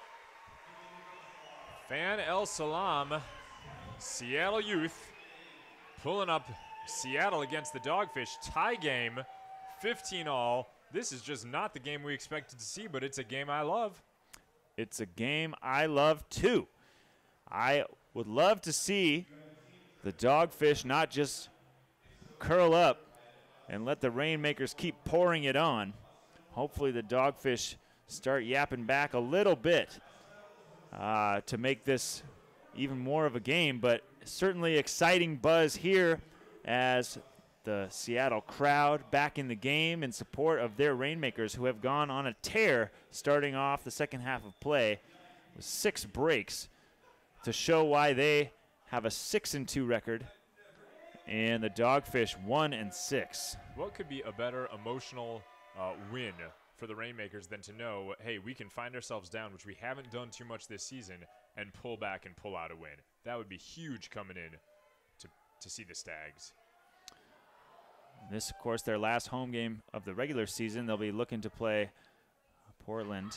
Fan El Salam, Seattle Youth, pulling up Seattle against the Dogfish. Tie game, fifteen all. This is just not the game we expected to see, but it's a game I love. It's a game I love too. I would love to see the Dogfish not just curl up and let the Rainmakers keep pouring it on. Hopefully the Dogfish start yapping back a little bit uh, to make this even more of a game, but certainly exciting buzz here as the Seattle crowd back in the game in support of their Rainmakers, who have gone on a tear starting off the second half of play with six breaks to show why they have a six and two record and the Dogfish one and six. What could be a better emotional uh, win for the Rainmakers than to know, hey, we can find ourselves down, which we haven't done too much this season, and pull back and pull out a win. That would be huge coming in to, to see the Stags. This, of course, their last home game of the regular season. They'll be looking to play Portland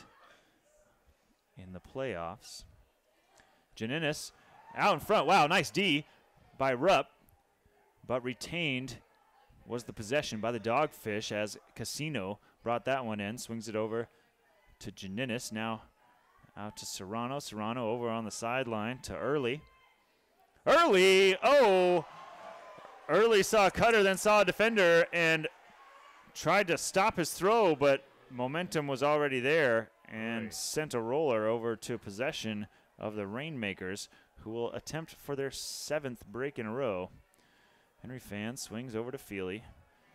in the playoffs. Janinis out in front. Wow, nice D by Rupp, but retained was the possession by the Dogfish as Casino brought that one in. Swings it over to Janinis. Now out to Serrano. Serrano over on the sideline to Early. Early, oh! Early saw a cutter, then saw a defender, and tried to stop his throw, but momentum was already there and right. Sent a roller over to possession of the Rainmakers, who will attempt for their seventh break in a row. Henry Fan swings over to Feely.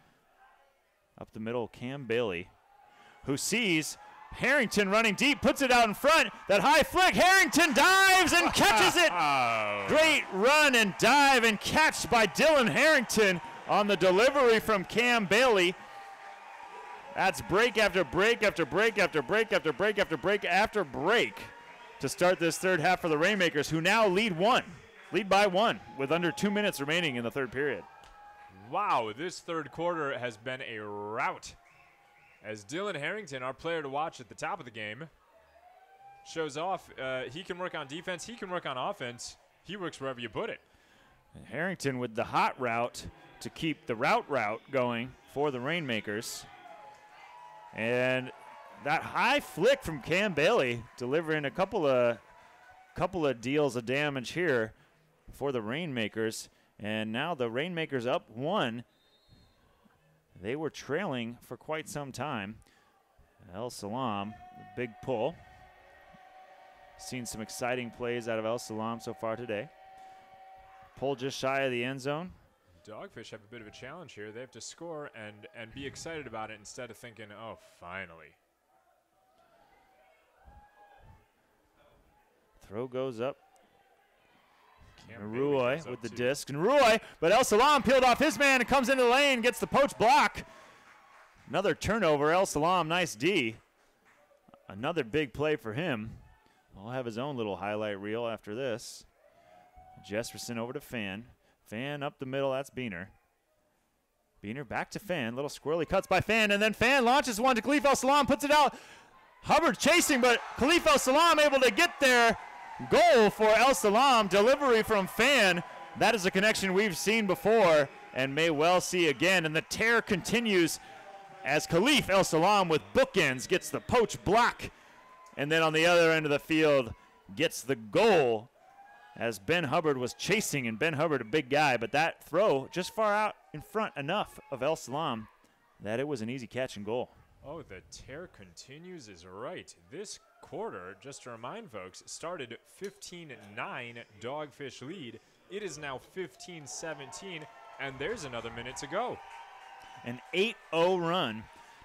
Up the middle, Cam Bailey, who sees Harrington running deep, puts it out in front. That high flick, Harrington dives and catches it. Oh. Great run and dive and catch by Dylan Harrington on the delivery from Cam Bailey. That's break after break after break after break after break after break after break to start this third half for the Rainmakers, who now lead one, lead by one with under two minutes remaining in the third period. Wow, this third quarter has been a rout. As Dylan Harrington, our player to watch at the top of the game, shows off. Uh, he can work on defense. He can work on offense. He works wherever you put it. And Harrington with the hot route to keep the route route going for the Rainmakers. And that high flick from Cam Bailey delivering a couple of couple of deals of damage here for the Rainmakers. And now the Rainmakers up one. They were trailing for quite some time. El Salam, big pull. Seen some exciting plays out of El Salam so far today. Pull just shy of the end zone. Dogfish have a bit of a challenge here. They have to score and, and be excited about it instead of thinking, oh, finally. Throw goes up. Cam Roy with the disc. And Roy, but El Salam peeled off his man and comes into the lane, gets the poach block. Another turnover. El Salam, nice D. Another big play for him. He'll have his own little highlight reel after this. Jesperson over to Fan. Fan up the middle, that's Beener. Beener back to Fan. Little squirrely cuts by Fan, and then Fan launches one to Khalif El Salam, puts it out. Hubbard chasing, but Khalif El Salam able to get there. Goal for El Salam, delivery from Fan. That is a connection we've seen before and may well see again. And the tear continues as Khalif El Salam with bookends gets the poach block. And then on the other end of the field gets the goal as Ben Hubbard was chasing. And Ben Hubbard, a big guy, but that throw just far out in front enough of El Salam that it was an easy catch and goal. Oh, the tear continues is right. This quarter, just to remind folks, started fifteen nine Dogfish lead. It is now fifteen seventeen, and there's another minute to go. An eight oh run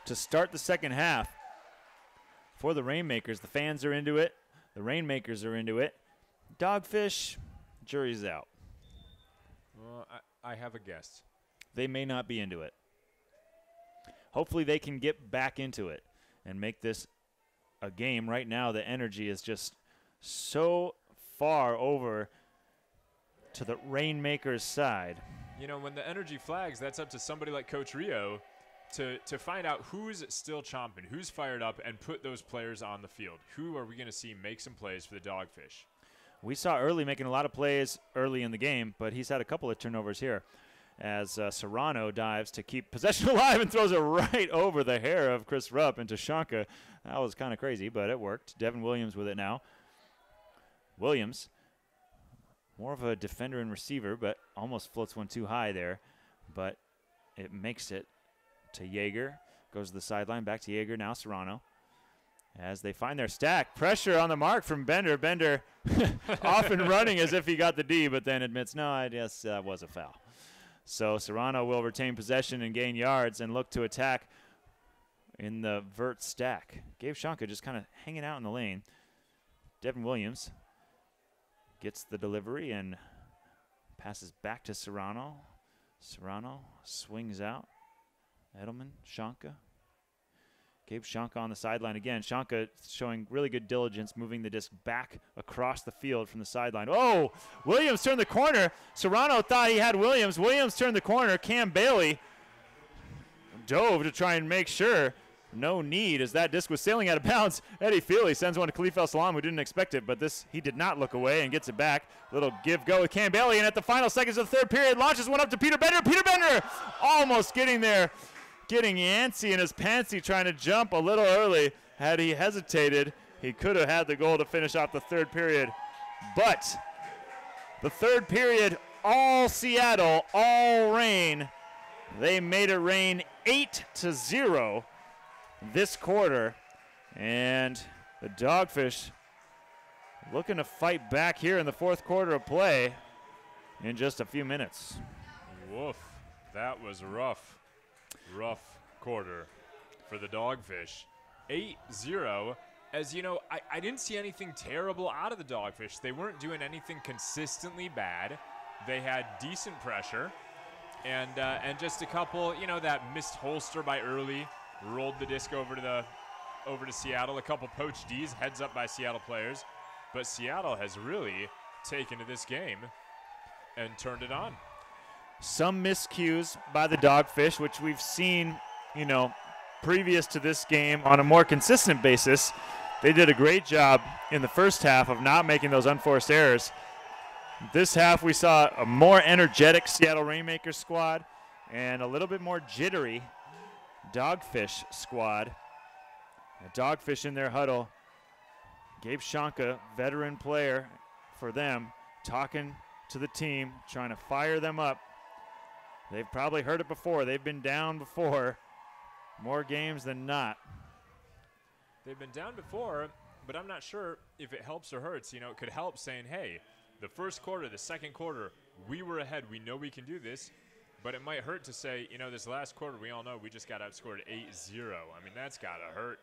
to start the second half for the Rainmakers. The fans are into it. The Rainmakers are into it. Dogfish, jury's out. Well, I, I have a guess. They may not be into it. Hopefully they can get back into it and make this a game. Right now the energy is just so far over to the Rainmakers side. You know, when the energy flags, that's up to somebody like Coach Rio to, to find out who's still chomping, who's fired up, and put those players on the field. Who are we going to see make some plays for the Dogfish? We saw Early making a lot of plays early in the game, but he's had a couple of turnovers here as uh, Serrano dives to keep possession alive and throws it right over the hair of Chris Rupp into Shanka. That was kind of crazy, but it worked. Devin Williams with it now. Williams, more of a defender and receiver, but almost floats one too high there. But it makes it to Yeager. Goes to the sideline, back to Yeager, now Serrano. As they find their stack. Pressure on the mark from Bender. Bender off and running as if he got the D, but then admits, no, I guess that was a foul. So Serrano will retain possession and gain yards and look to attack in the vert stack. Gabe Shanka just kind of hanging out in the lane. Devin Williams gets the delivery and passes back to Serrano. Serrano swings out. Edelman, Shanka. Gabe Shanka on the sideline again. Shanka showing really good diligence, moving the disc back across the field from the sideline. Oh, Williams turned the corner. Serrano thought he had Williams. Williams turned the corner. Cam Bailey dove to try and make sure. No need as that disc was sailing out of bounds. Eddie Feely sends one to Khalif El-Salam, who didn't expect it, but this he did not look away and gets it back. Little give go with Cam Bailey, and at the final seconds of the third period, launches one up to Peter Bender. Peter Bender almost getting there. Getting antsy in his pantsy, trying to jump a little early. Had he hesitated, he could have had the goal to finish off the third period. But the third period, all Seattle, all rain. They made it rain eight to zero this quarter. And the Dogfish looking to fight back here in the fourth quarter of play in just a few minutes. Woof, that was rough. Rough quarter for the Dogfish. eight zero. As you know, I, I didn't see anything terrible out of the Dogfish. They weren't doing anything consistently bad. They had decent pressure. And uh, and just a couple, you know, that missed holster by Early rolled the disc over to the over to Seattle. A couple poached D's, heads up by Seattle players. But Seattle has really taken to this game and turned it on. Some miscues by the Dogfish, which we've seen, you know, previous to this game on a more consistent basis. They did a great job in the first half of not making those unforced errors. This half we saw a more energetic Seattle Rainmakers squad and a little bit more jittery Dogfish squad. A Dogfish in their huddle. Gabe Shanka, veteran player for them, talking to the team, trying to fire them up. They've probably heard it before. They've been down before, more games than not. They've been down before, but I'm not sure if it helps or hurts. You know, it could help saying, hey, the first quarter, the second quarter, we were ahead. We know we can do this. But it might hurt to say, you know, this last quarter, we all know we just got outscored eight zero. I mean, that's got to hurt.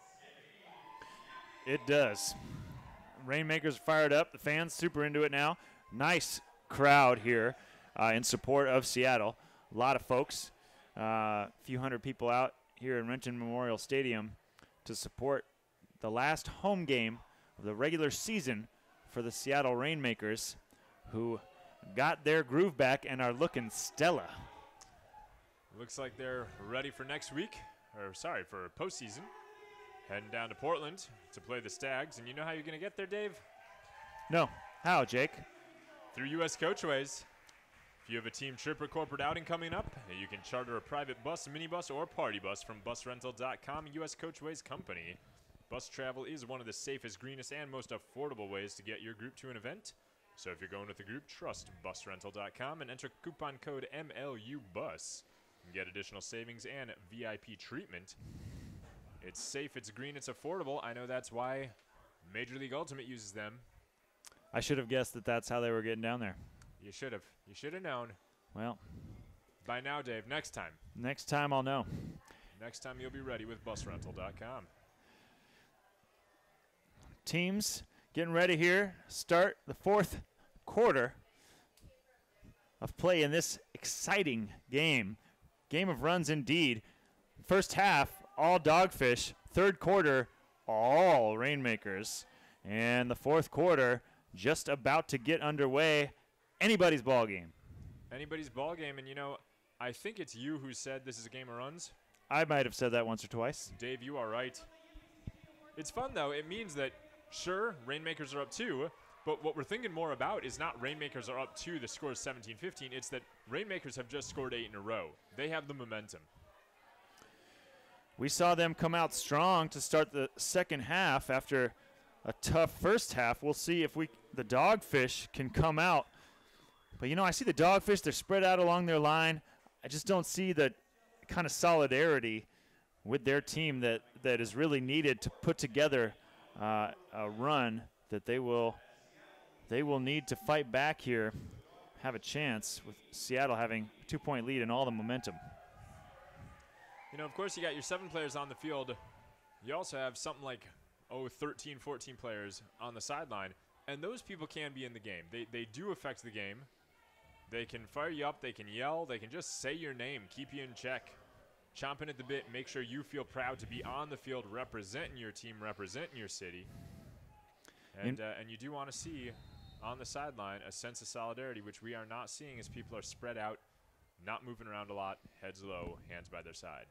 It does. Rainmakers fired up. The fans super into it now. Nice crowd here. Uh, in support of Seattle. A lot of folks, a uh, few hundred people out here in Renton Memorial Stadium to support the last home game of the regular season for the Seattle Rainmakers, who got their groove back and are looking stellar. Looks like they're ready for next week, or sorry, for postseason. Heading down to Portland to play the Stags. And you know how you're going to get there, Dave? No. How, Jake? Through U S Coachways. If you have a team trip or corporate outing coming up, you can charter a private bus, minibus, or party bus from bus rental dot com, U S Coachways company. Bus travel is one of the safest, greenest, and most affordable ways to get your group to an event. So if you're going with a group, trust bus rental dot com and enter coupon code M L U bus and get additional savings and V I P treatment. It's safe, it's green, it's affordable. I know that's why Major League Ultimate uses them. I should have guessed that that's how they were getting down there. You should have. You should have known. Well. By now, Dave, next time. Next time I'll know. Next time you'll be ready with bus rental dot com. Teams getting ready here. Start the fourth quarter of play in this exciting game. Game of runs indeed. First half, all Dogfish. Third quarter, all Rainmakers. And the fourth quarter just about to get underway. Anybody's ball game. Anybody's ball game. And, you know, I think it's you who said this is a game of runs. I might have said that once or twice. Dave, you are right. It's fun, though. It means that, sure, Rainmakers are up two, but what we're thinking more about is not Rainmakers are up two, the score is seventeen fifteen. It's that Rainmakers have just scored eight in a row. They have the momentum. We saw them come out strong to start the second half after a tough first half. We'll see if we the Dogfish can come out. But, you know, I see the Dogfish. They're spread out along their line. I just don't see the kind of solidarity with their team that, that is really needed to put together uh, a run that they will they will need to fight back here, have a chance with Seattle having a two-point lead and all the momentum. You know, of course, you got your seven players on the field. You also have something like, oh, thirteen, fourteen players on the sideline, and those people can be in the game. They, they do affect the game. They can fire you up. They can yell. They can just say your name, keep you in check, chomping at the bit, make sure you feel proud to be on the field representing your team, representing your city. And, uh, and you do want to see on the sideline a sense of solidarity, which we are not seeing as people are spread out, not moving around a lot, heads low, hands by their side.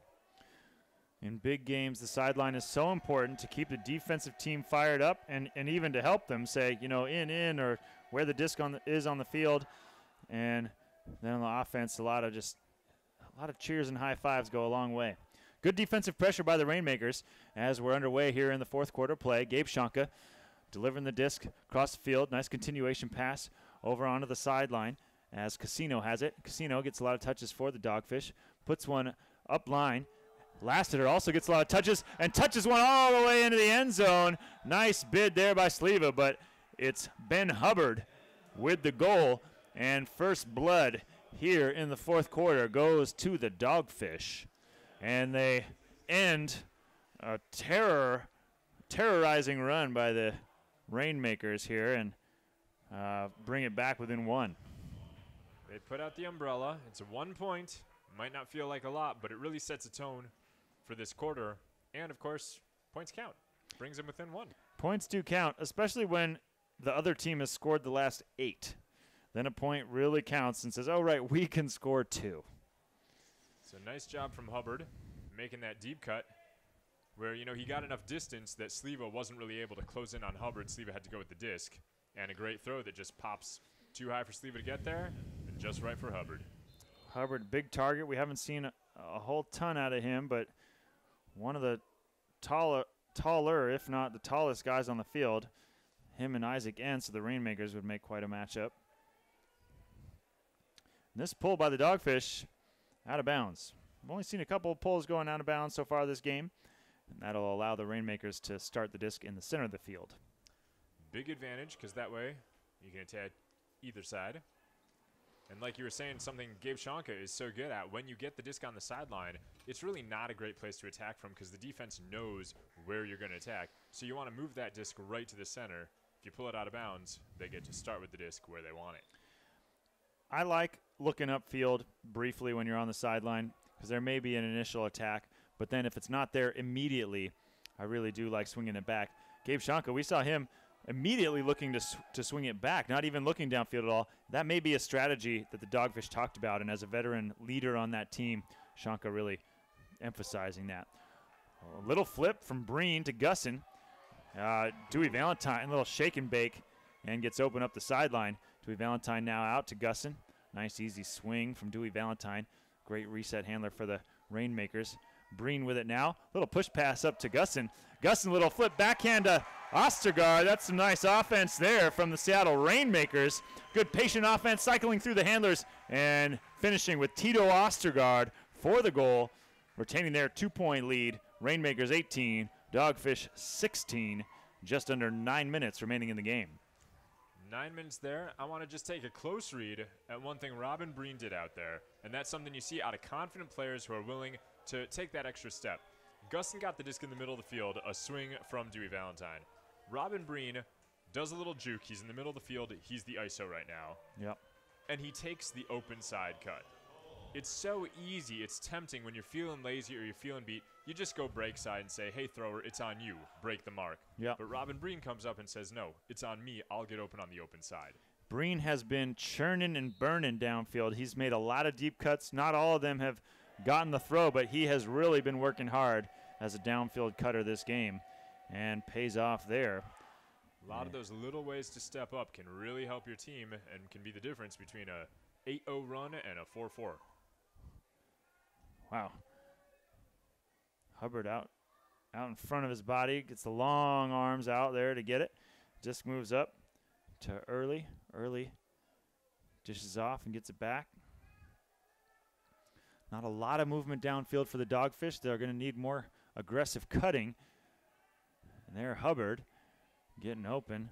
In big games, the sideline is so important to keep the defensive team fired up and, and even to help them say, you know, in, in, or where the disc on the, is on the field. And then on the offense, a lot of just a lot of cheers and high fives go a long way. Good defensive pressure by the Rainmakers as we're underway here in the fourth quarter play. Gabe Shonka delivering the disc across the field. Nice continuation pass over onto the sideline as Casino has it. Casino gets a lot of touches for the Dogfish. Puts one up line. Lassiter also gets a lot of touches and touches one all the way into the end zone. Nice bid there by Sleva, but it's Ben Hubbard with the goal. And first blood here in the fourth quarter goes to the Dogfish. And they end a terror, terrorizing run by the Rainmakers here and uh, bring it back within one. They put out the umbrella. It's a one point. Might not feel like a lot, but it really sets a tone for this quarter. And, of course, points count. Brings them within one. Points do count, especially when the other team has scored the last eight. Then a point really counts and says, oh, right, we can score two. So nice job from Hubbard making that deep cut where, you know, he got enough distance that Sleva wasn't really able to close in on Hubbard. Sleva had to go with the disc. And a great throw that just pops too high for Sleva to get there and just right for Hubbard. Hubbard, big target. We haven't seen a, a whole ton out of him, but one of the taller, taller, if not the tallest guys on the field. Him and Isaac Entz, so the Rainmakers would make quite a matchup. This pull by the Dogfish out of bounds. I've only seen a couple of pulls going out of bounds so far this game, and that'll allow the Rainmakers to start the disc in the center of the field. Big advantage because that way you can attack either side. And like you were saying, something Gabe Shonka is so good at, when you get the disc on the sideline, it's really not a great place to attack from because the defense knows where you're going to attack. So you want to move that disc right to the center. If you pull it out of bounds, they get to start with the disc where they want it. I like looking upfield briefly when you're on the sideline because there may be an initial attack, but then if it's not there immediately, I really do like swinging it back. Gabe Shonka, we saw him immediately looking to, to swing it back, not even looking downfield at all. That may be a strategy that the Dogfish talked about, and as a veteran leader on that team, Shonka really emphasizing that. A little flip from Breen to Gussin. Uh, Dewey Valentine, a little shake and bake, and gets open up the sideline. Dewey Valentine now out to Gussin. Nice easy swing from Dewey Valentine. Great reset handler for the Rainmakers. Breen with it now. Little push pass up to Gussin. Gussin, little flip backhand to Ostergaard. That's some nice offense there from the Seattle Rainmakers. Good patient offense cycling through the handlers and finishing with Tito Ostergaard for the goal, retaining their two-point lead. Rainmakers eighteen, Dogfish sixteen. Just under nine minutes remaining in the game. Nine minutes there. I want to just take a close read at one thing Robin Breen did out there, and that's something you see out of confident players who are willing to take that extra step. Gustin got the disc in the middle of the field, a swing from Dewey Valentine. Robin Breen does a little juke. He's in the middle of the field. He's the I S O right now. Yep. And he takes the open side cut. It's so easy. It's tempting when you're feeling lazy or you're feeling beat. You just go break side and say, hey, thrower, it's on you. Break the mark. Yep. But Robin Breen comes up and says, no, it's on me. I'll get open on the open side. Breen has been churning and burning downfield. He's made a lot of deep cuts. Not all of them have gotten the throw, but he has really been working hard as a downfield cutter this game and pays off there. A lot yeah. of those little ways to step up can really help your team and can be the difference between a eight oh run and a four four. Wow. Hubbard out out in front of his body, gets the long arms out there to get it. Disc moves up to Early. Early dishes off and gets it back. Not a lot of movement downfield for the Dogfish. They're going to need more aggressive cutting. And there Hubbard getting open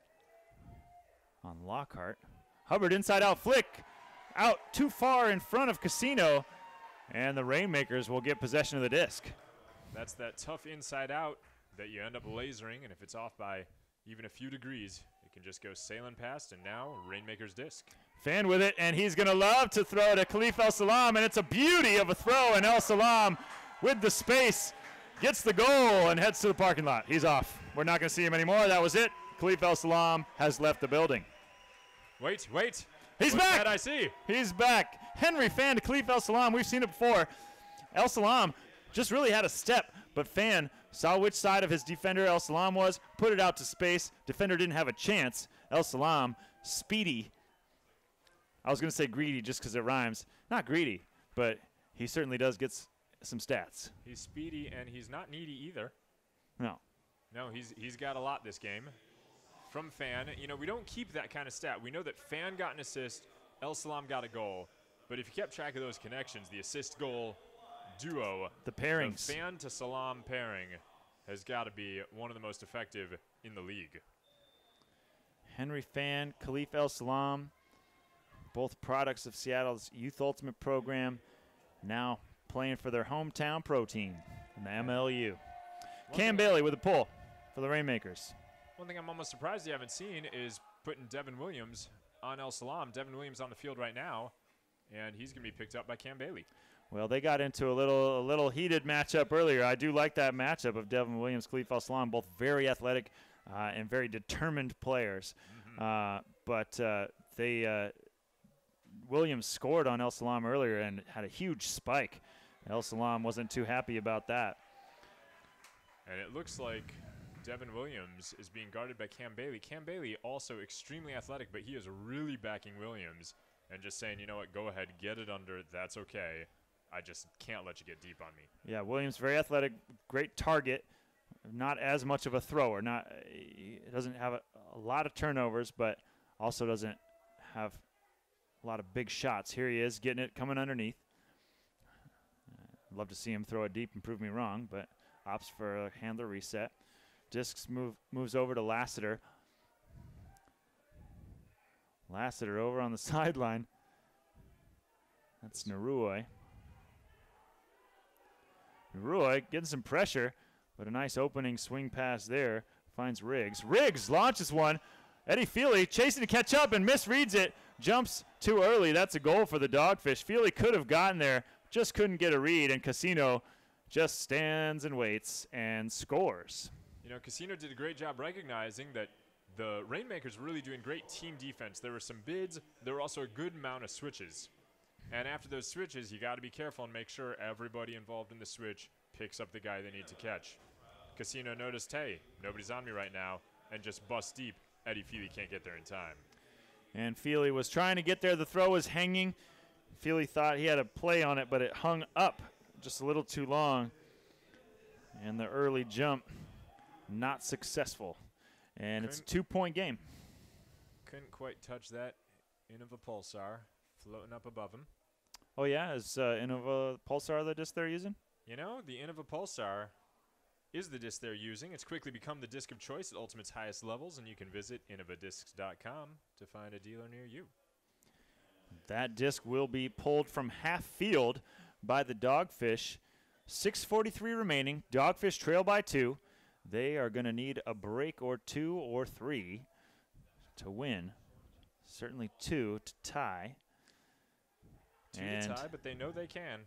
on Lockhart. Hubbard inside out flick. Out too far in front of Casino. And the Rainmakers will get possession of the disc. That's that tough inside out that you end up lasering. And if it's off by even a few degrees, it can just go sailing past. And now Rainmakers disc. Fan with it, and he's going to love to throw to Khalif El Salam, and it's a beauty of a throw, and El Salam with the space gets the goal and heads to the parking lot. He's off. We're not going to see him anymore. That was it. Khalif El Salam has left the building. Wait, wait. He's What's back. That I see. He's back. Henry Fan to Khalif El Salam. We've seen it before. El Salam just really had a step, but Fan saw which side of his defender El Salam was, put it out to space. Defender didn't have a chance. El Salam, speedy. I was going to say greedy just because it rhymes. Not greedy, but he certainly does get s- some stats. He's speedy, and he's not needy either. No. No, he's he's got a lot this game. From Fan, you know, we don't keep that kind of stat. We know that Fan got an assist, El Salam got a goal. But if you kept track of those connections, the assist-goal duo, the pairings, the Fan to Salam pairing has got to be one of the most effective in the league. Henry Fan, Khalif El Salam, both products of Seattle's Youth Ultimate program, now playing for their hometown pro team in the M L U. One Cam Bailey with a pull for the Rainmakers. One thing I'm almost surprised you haven't seen is putting Devin Williams on El Salam. Devin Williams on the field right now, and he's going to be picked up by Cam Bailey. Well, they got into a little a little heated matchup earlier. I do like that matchup of Devin Williams, Khalif El Salam, both very athletic uh, and very determined players. Mm-hmm. Uh, but uh, they uh, Williams scored on El Salam earlier and had a huge spike. El Salam wasn't too happy about that. And it looks like Devin Williams is being guarded by Cam Bailey. Cam Bailey also extremely athletic, but he is really backing Williams and just saying, you know what, go ahead, get it under. That's okay. I just can't let you get deep on me. Yeah, Williams very athletic, great target, not as much of a thrower. Not he doesn't have a, a lot of turnovers, but also doesn't have a lot of big shots. Here he is getting it coming underneath. I'd love to see him throw it deep and prove me wrong, but opts for a handler reset. Discs move moves over to Lassiter. Lassiter over on the sideline. That's Narui. Narui getting some pressure, but a nice opening swing pass there. Finds Riggs. Riggs launches one. Eddie Feely chasing to catch up and misreads it. Jumps too early. That's a goal for the Dogfish. Feely could have gotten there, just couldn't get a read, and Casino just stands and waits and scores. You know, Casino did a great job recognizing that the Rainmakers were really doing great team defense. There were some bids. There were also a good amount of switches. And after those switches, you got to be careful and make sure everybody involved in the switch picks up the guy they need to catch. Casino noticed, hey, nobody's on me right now, and just bust deep. Eddie Feely can't get there in time. And Feely was trying to get there. The throw was hanging. Feely thought he had a play on it, but it hung up just a little too long. And the early jump, not successful. And couldn't, it's a two-point game. Couldn't quite touch that Innova Pulsar floating up above him. Oh, yeah? Is uh, Innova Pulsar the disc they're using? You know, the Innova Pulsar is the disc they're using. It's quickly become the disc of choice at Ultimate's highest levels, and you can visit innova discs dot com to find a dealer near you. That disc will be pulled from half field by the Dogfish. six forty-three remaining. Dogfish trail by two. They are going to need a break or two or three to win. Certainly two to tie. Two and to tie, but they know they can.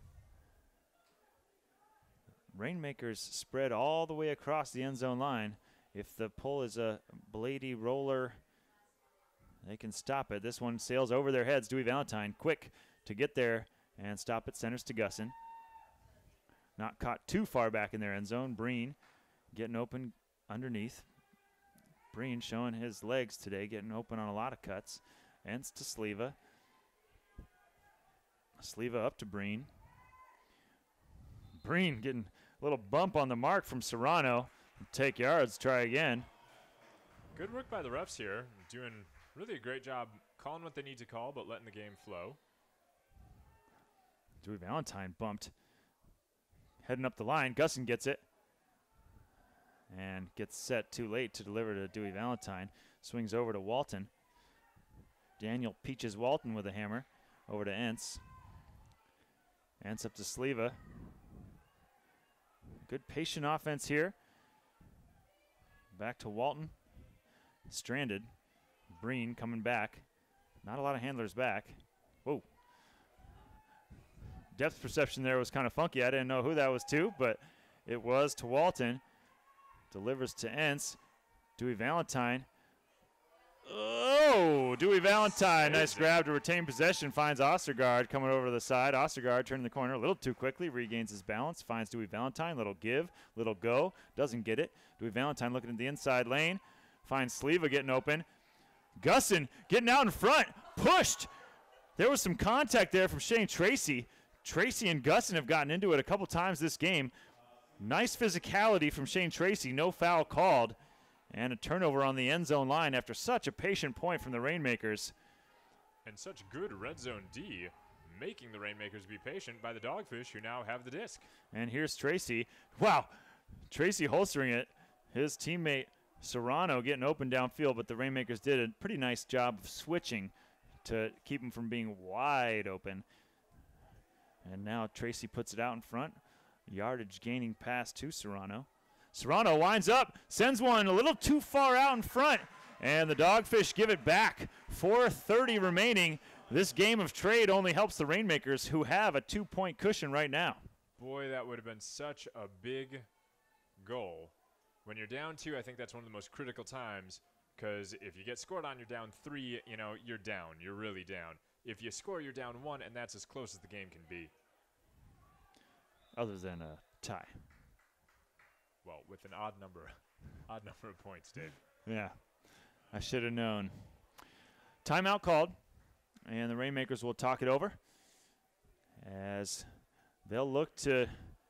Rainmakers spread all the way across the end zone line. If the pull is a Blady roller, they can stop it. This one sails over their heads. Dewey Valentine quick to get there and stop it. Centers to Gussin. Not caught too far back in their end zone. Breen getting open underneath. Breen showing his legs today, getting open on a lot of cuts. Ends to Sleva. Sleva up to Breen. Breen getting a little bump on the mark from Serrano. Take yards, try again. Good work by the refs here. Doing really a great job calling what they need to call, but letting the game flow. Dewey Valentine bumped. Heading up the line. Gussin gets it. And gets set too late to deliver to Dewey Valentine. Swings over to Walton. Daniel peaches Walton with a hammer. Over to Entz. Entz up to Sleva. Good patient offense here. Back to Walton. Stranded. Breen coming back. Not a lot of handlers back. Whoa. Depth perception there was kind of funky. I didn't know who that was to, but it was to Walton. Delivers to Entz. Dewey Valentine. Oh, Dewey Valentine. Nice grab to retain possession. Finds Ostergaard coming over to the side. Ostergaard turning the corner a little too quickly. Regains his balance. Finds Dewey Valentine. Little give. Little go. Doesn't get it. Dewey Valentine looking at the inside lane. Finds Sleva getting open. Gussin getting out in front. Pushed. There was some contact there from Shane Tracy. Tracy and Gussin have gotten into it a couple times this game. Nice physicality from Shane Tracy. No foul called. And a turnover on the end zone line after such a patient point from the Rainmakers. And such good red zone D, making the Rainmakers be patient by the Dogfish, who now have the disc. And here's Tracy. Wow. Tracy holstering it. His teammate Serrano getting open downfield, but the Rainmakers did a pretty nice job of switching to keep him from being wide open. And now Tracy puts it out in front. Yardage gaining pass to Serrano. Serrano winds up, sends one a little too far out in front, and the Dogfish give it back. four thirty remaining. This game of trade only helps the Rainmakers, who have a two-point cushion right now. Boy, that would have been such a big goal. When you're down two, I think that's one of the most critical times, because if you get scored on, you're down three, you know, you're down. You're really down. If you score, you're down one, and that's as close as the game can be. Other than a tie. Well, with an odd number, odd number of points, Dave. Yeah, I should have known. Timeout called, and the Rainmakers will talk it over as they'll look to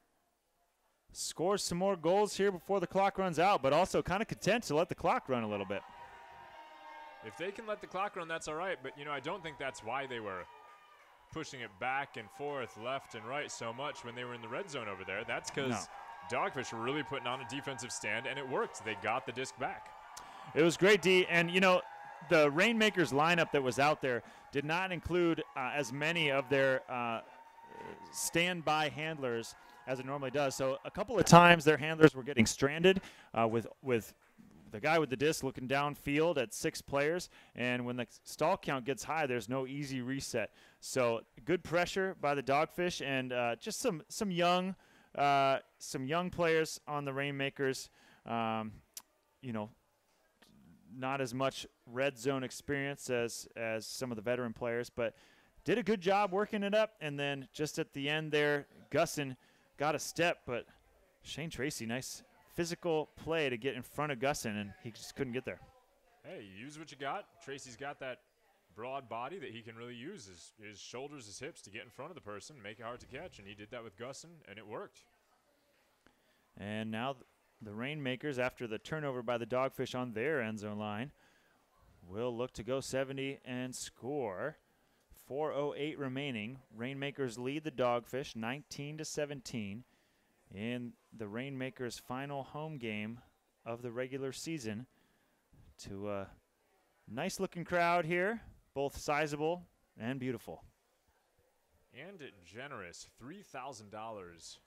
score some more goals here before the clock runs out, but also kind of content to let the clock run a little bit. If they can let the clock run, that's all right, but, you know, I don't think that's why they were pushing it back and forth, left and right so much when they were in the red zone over there. That's because no. Dogfish were really putting on a defensive stand, and it worked. They got the disc back. It was great, D. And, you know, the Rainmakers lineup that was out there did not include uh, as many of their uh, standby handlers as it normally does. So a couple of times their handlers were getting stranded uh, with with the guy with the disc looking downfield at six players. And when the stall count gets high, there's no easy reset. So good pressure by the Dogfish, and uh, just some some young uh, some young players on the Rainmakers. Um, you know, not as much red zone experience as as some of the veteran players, but did a good job working it up. And then just at the end there, Gussin got a step, but Shane Tracy, nice physical play to get in front of Gussin, and he just couldn't get there. Hey, you use what you got. Tracy's got that broad body that he can really use, his, his shoulders, his hips, to get in front of the person, make it hard to catch, and he did that with Gussin, and it worked. And now th- the Rainmakers, after the turnover by the Dogfish on their end zone line, will look to go seventy and score. four oh eight remaining. Rainmakers lead the Dogfish nineteen to seventeen in the Rainmakers' final home game of the regular season. To a nice-looking crowd here, both sizable and beautiful. And generous, three thousand dollars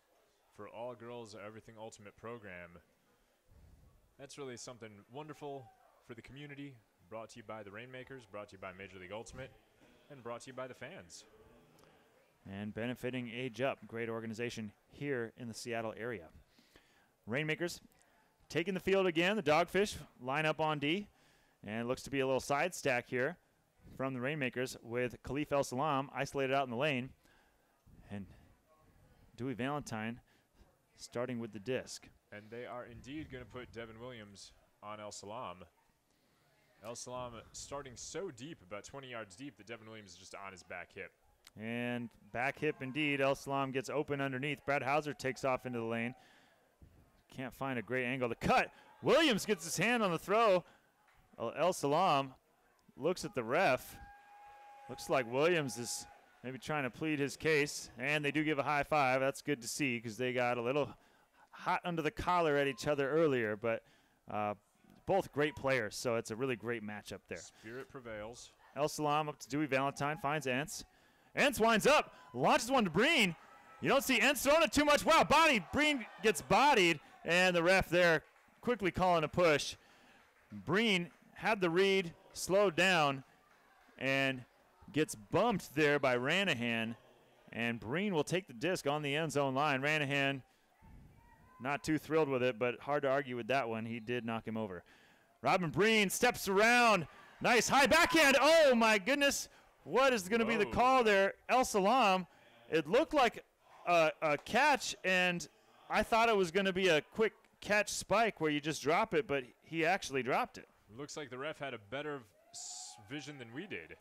for All Girls Everything Ultimate program. That's really something wonderful for the community, brought to you by the Rainmakers, brought to you by Major League Ultimate, and brought to you by the fans. And benefiting Age Up, great organization here in the Seattle area. Rainmakers taking the field again. The Dogfish line up on D, and it looks to be a little side stack here from the Rainmakers with Khalif El Salam isolated out in the lane, and Dewey Valentine starting with the disc. And they are indeed going to put Devin Williams on El Salam. El Salam starting so deep, about twenty yards deep, that Devin Williams is just on his back hip. And back hip indeed. El Salam gets open underneath. Brad Hauser takes off into the lane. Can't find a great angle to cut. Williams gets his hand on the throw. El Salam looks at the ref. Looks like Williams is maybe trying to plead his case. And they do give a high five. That's good to see because they got a little hot under the collar at each other earlier. But uh, both great players, so it's a really great matchup there. Spirit prevails. El Salam up to Dewey Valentine, finds Entz. Entz winds up, launches one to Breen. You don't see Entz throwing it too much. Wow, bodied. Breen gets bodied, and the ref there quickly calling a push. Breen had the read, slowed down, and gets bumped there by Ranahan. And Breen will take the disc on the end zone line. Ranahan not too thrilled with it, but hard to argue with that one. He did knock him over. Robin Breen steps around. Nice high backhand. Oh, my goodness. What is going to be the call there? El Salam, it looked like a, a catch, and I thought it was going to be a quick catch spike where you just drop it, but he actually dropped it. Looks like the ref had a better vision than we did.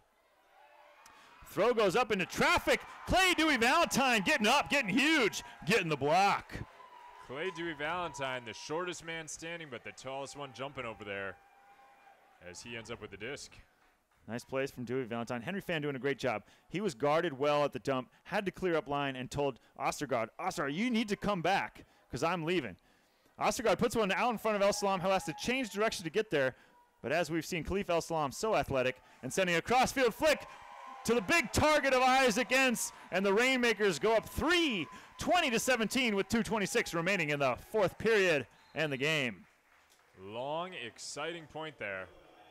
Throw goes up into traffic. Clay Dewey Valentine getting up, getting huge, getting the block. Clay Dewey Valentine, the shortest man standing, but the tallest one jumping over there as he ends up with the disc. Nice plays from Dewey Valentine. Henry Fan doing a great job. He was guarded well at the dump, had to clear up line, and told Ostergaard, Ostergaard, you need to come back because I'm leaving. Ostergaard puts one out in front of El Salam, who has to change direction to get there. But as we've seen, Khalif El Salam so athletic and sending a crossfield flick to the big target of Isaac Entz, and the Rainmakers go up three, twenty to seventeen with two twenty-six remaining in the fourth period and the game. Long, exciting point there.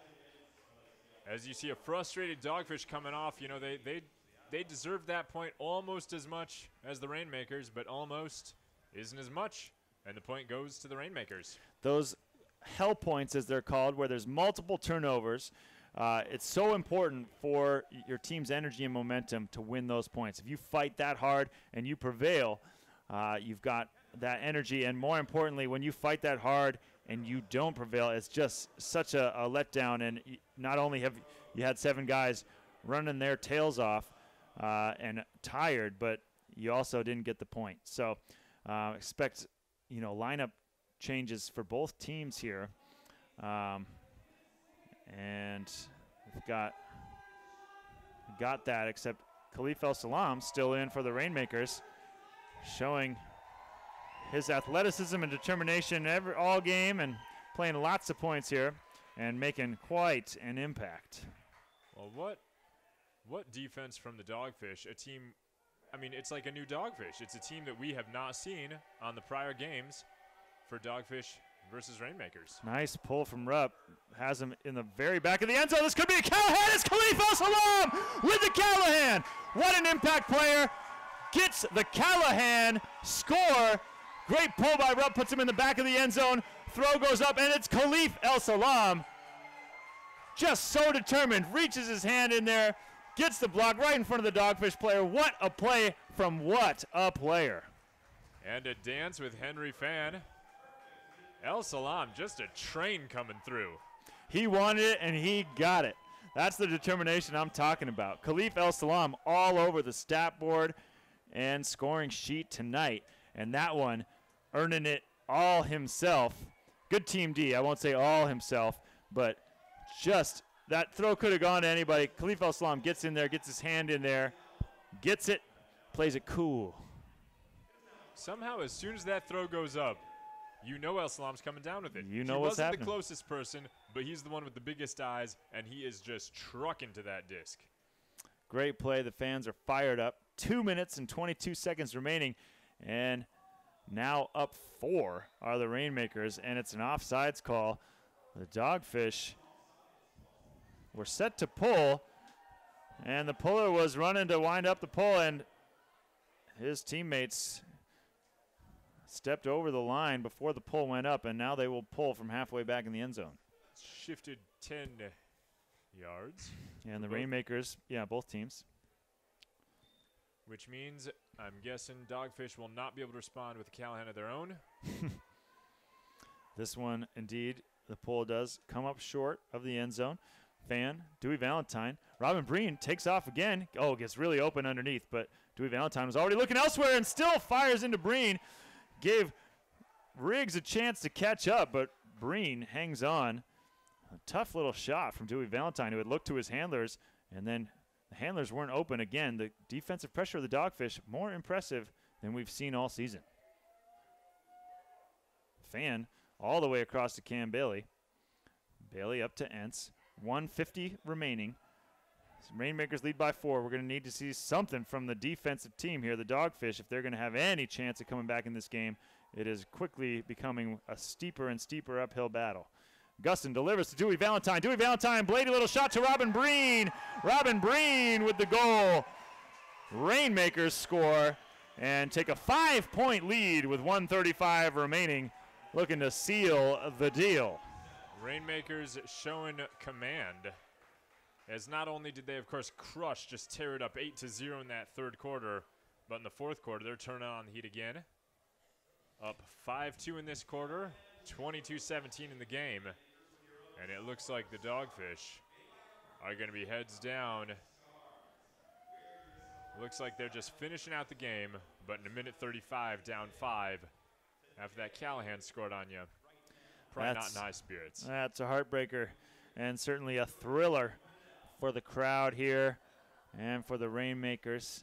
As you see a frustrated Dogfish coming off, you know, they they they deserve that point almost as much as the Rainmakers, but almost isn't as much, and the point goes to the Rainmakers. Those hell points, as they're called, where there's multiple turnovers, uh, it's so important for your team's energy and momentum to win those points. If you fight that hard and you prevail, uh, you've got that energy, and more importantly, when you fight that hard and you don't prevail, it's just such a, a letdown. And not only have you had seven guys running their tails off uh, and tired, but you also didn't get the point. So uh, expect, you know, lineup changes for both teams here. Um, and we've got, got that, except Khalif El Salam still in for the Rainmakers, showing his athleticism and determination every all game and playing lots of points here and making quite an impact. Well, what what defense from the Dogfish, a team, I mean, it's like a new Dogfish. It's a team that we have not seen on the prior games for Dogfish versus Rainmakers. Nice pull from Rupp. Has him in the very back of the end zone. This could be a Callahan. It's Khalif El Salam with the Callahan. What an impact player. Gets the Callahan score. Great pull by Rupp, puts him in the back of the end zone. Throw goes up, and it's Khalif El Salam. Just so determined, reaches his hand in there, gets the block right in front of the Dogfish player. What a play from what a player. And a dance with Henry Fan. El Salam, just a train coming through. He wanted it, and he got it. That's the determination I'm talking about. Khalif El Salam all over the stat board and scoring sheet tonight. And that one, earning it all himself. Good team D. I won't say all himself, but just that throw could have gone to anybody. Khalif El Salam gets in there, gets his hand in there, gets it, plays it cool. Somehow, as soon as that throw goes up, you know El Salam's coming down with it. You know he what's wasn't happening. the closest person, but he's the one with the biggest eyes, and he is just trucking to that disc. Great play. The fans are fired up. Two minutes and twenty-two seconds remaining. And Now up four are the Rainmakers, and it's an offsides call. The Dogfish were set to pull, and the puller was running to wind up the pull, and his teammates stepped over the line before the pull went up, and now they will pull from halfway back in the end zone. Shifted ten yards. And the Rainmakers, yeah, both teams. Which means, I'm guessing, Dogfish will not be able to respond with Callahan of their own. This one, indeed, the pull does come up short of the end zone. Fan, Dewey Valentine. Robin Breen takes off again. Oh, gets really open underneath, but Dewey Valentine was already looking elsewhere and still fires into Breen. Gave Riggs a chance to catch up, but Breen hangs on. A tough little shot from Dewey Valentine, who had looked to his handlers, and then the handlers weren't open again. The defensive pressure of the Dogfish, more impressive than we've seen all season. Fan all the way across to Cam Bailey. Bailey up to Entz. one fifty remaining. Rainmakers lead by four. We're going to need to see something from the defensive team here, the Dogfish, if they're going to have any chance of coming back in this game. It is quickly becoming a steeper and steeper uphill battle. Gustin delivers to Dewey Valentine. Dewey Valentine, bladed little shot to Robin Breen. Robin Breen with the goal. Rainmakers score and take a five-point lead with one thirty-five remaining, looking to seal the deal. Rainmakers showing command, as not only did they, of course, crush, just tear it up eight to zero in that third quarter, but in the fourth quarter, they're turning on the heat again. Up five two in this quarter, twenty-two seventeen in the game. And it looks like the Dogfish are going to be heads down. Looks like they're just finishing out the game, but in a minute thirty-five, down five, after that Callahan scored on you. Probably That's, not in high spirits. That's a heartbreaker, and certainly a thriller for the crowd here and for the Rainmakers.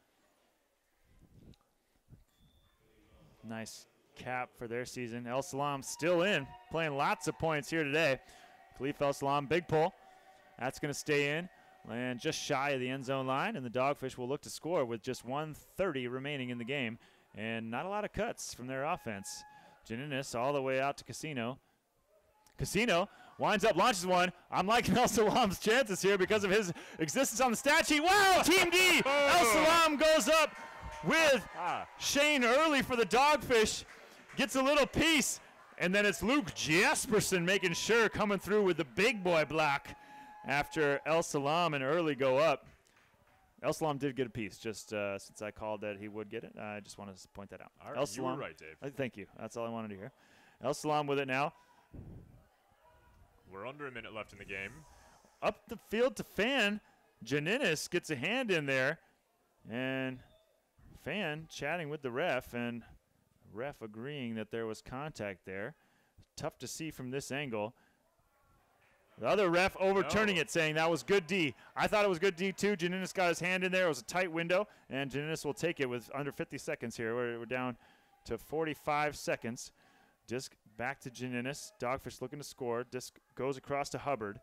Nice cap for their season. El Salam still in, playing lots of points here today. Khalif El Salam, big pull. That's going to stay in and just shy of the end zone line, and the Dogfish will look to score with just one thirty remaining in the game, and not a lot of cuts from their offense. Janinis all the way out to Casino. Casino winds up, launches one. I'm liking El Salam's chances here because of his existence on the stat sheet. Wow, Team D! El Salam goes up with Ah. Shane Early for the Dogfish. Gets a little piece, and then it's Luke Jesperson making sure, coming through with the big boy block after El Salam and Early go up. El Salam did get a piece, just uh, since I called that he would get it. I just wanted to point that out. All right, El you Salam, were right, Dave. uh, thank you. That's all I wanted to hear. El Salam with it now. We're under a minute left in the game. Up the field to Fan. Janinis gets a hand in there, and Fan chatting with the ref, and ref agreeing that there was contact there. Tough to see from this angle. The other ref overturning No. it, saying that was good D. I thought it was good D too. Janinis got his hand in there. It was a tight window, and Janinis will take it with under fifty seconds here. We're, we're down to forty-five seconds. Disc back to Janinis. Dogfish looking to score. Disc goes across to Hubbard.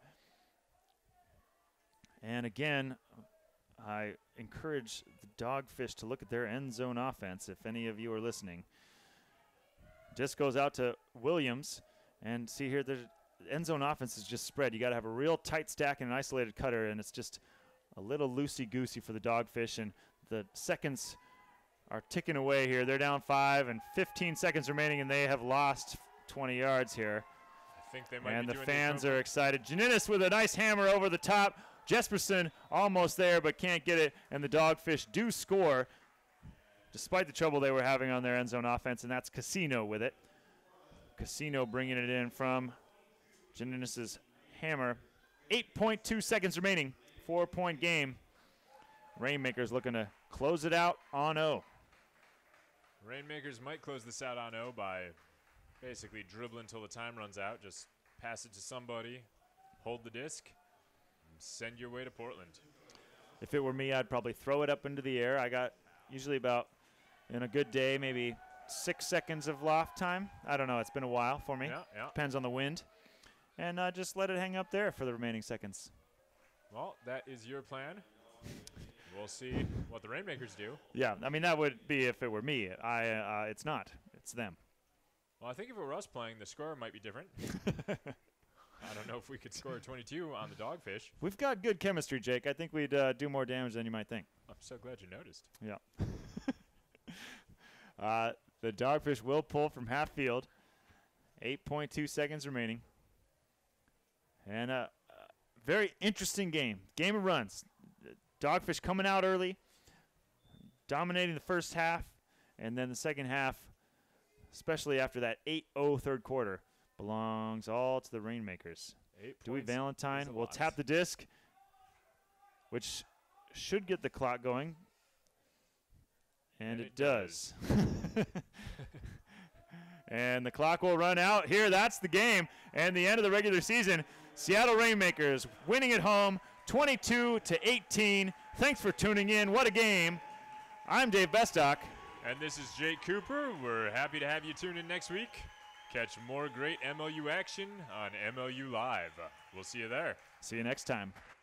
And again, I encourage the Dogfish to look at their end zone offense, if any of you are listening. Disc goes out to Williams, and see here, the end zone offense is just spread. You got to have a real tight stack and an isolated cutter, and it's just a little loosey-goosey for the Dogfish, and the seconds are ticking away here. They're down five, and fifteen seconds remaining, and they have lost twenty yards here. I think they might And be the doing fans the are excited. Janinis with a nice hammer over the top. Jesperson almost there, but can't get it, and the Dogfish do score despite the trouble they were having on their end zone offense, and that's Casino with it. Casino bringing it in from Janinis' hammer. eight point two seconds remaining. Four-point game. Rainmakers looking to close it out on O. Rainmakers might close this out on O by basically dribbling until the time runs out. Just pass it to somebody, hold the disc, and send your way to Portland. If it were me, I'd probably throw it up into the air. I got usually about, in a good day, maybe six seconds of loft time. I don't know. It's been a while for me. Yeah, yeah. Depends on the wind. And uh, just let it hang up there for the remaining seconds. Well, that is your plan. We'll see what the Rainmakers do. Yeah, I mean, that would be if it were me. I, uh, it's not. it's them. Well, I think if it were us playing, the score might be different. I don't know if we could score twenty-two on the Dogfish. We've got good chemistry, Jake. I think we'd uh, do more damage than you might think. I'm so glad you noticed. Yeah. uh, the Dogfish will pull from half field. eight point two seconds remaining. And a uh, uh, very interesting game. Game of runs. Dogfish coming out early, dominating the first half, and then the second half, especially after that eight oh third quarter, belongs all to the Rainmakers. Eight Dewey points Valentine is a will lot. tap the disc, which should get the clock going. And, And it, it does. And the clock will run out. Here, that's the game. And the end of the regular season. Seattle Rainmakers winning at home twenty-two to eighteen. Thanks for tuning in. What a game. I'm Dave Bestock. And this is Jake Cooper. We're happy to have you tune in next week. Catch more great M L U action on M L U Live. We'll see you there. See you next time.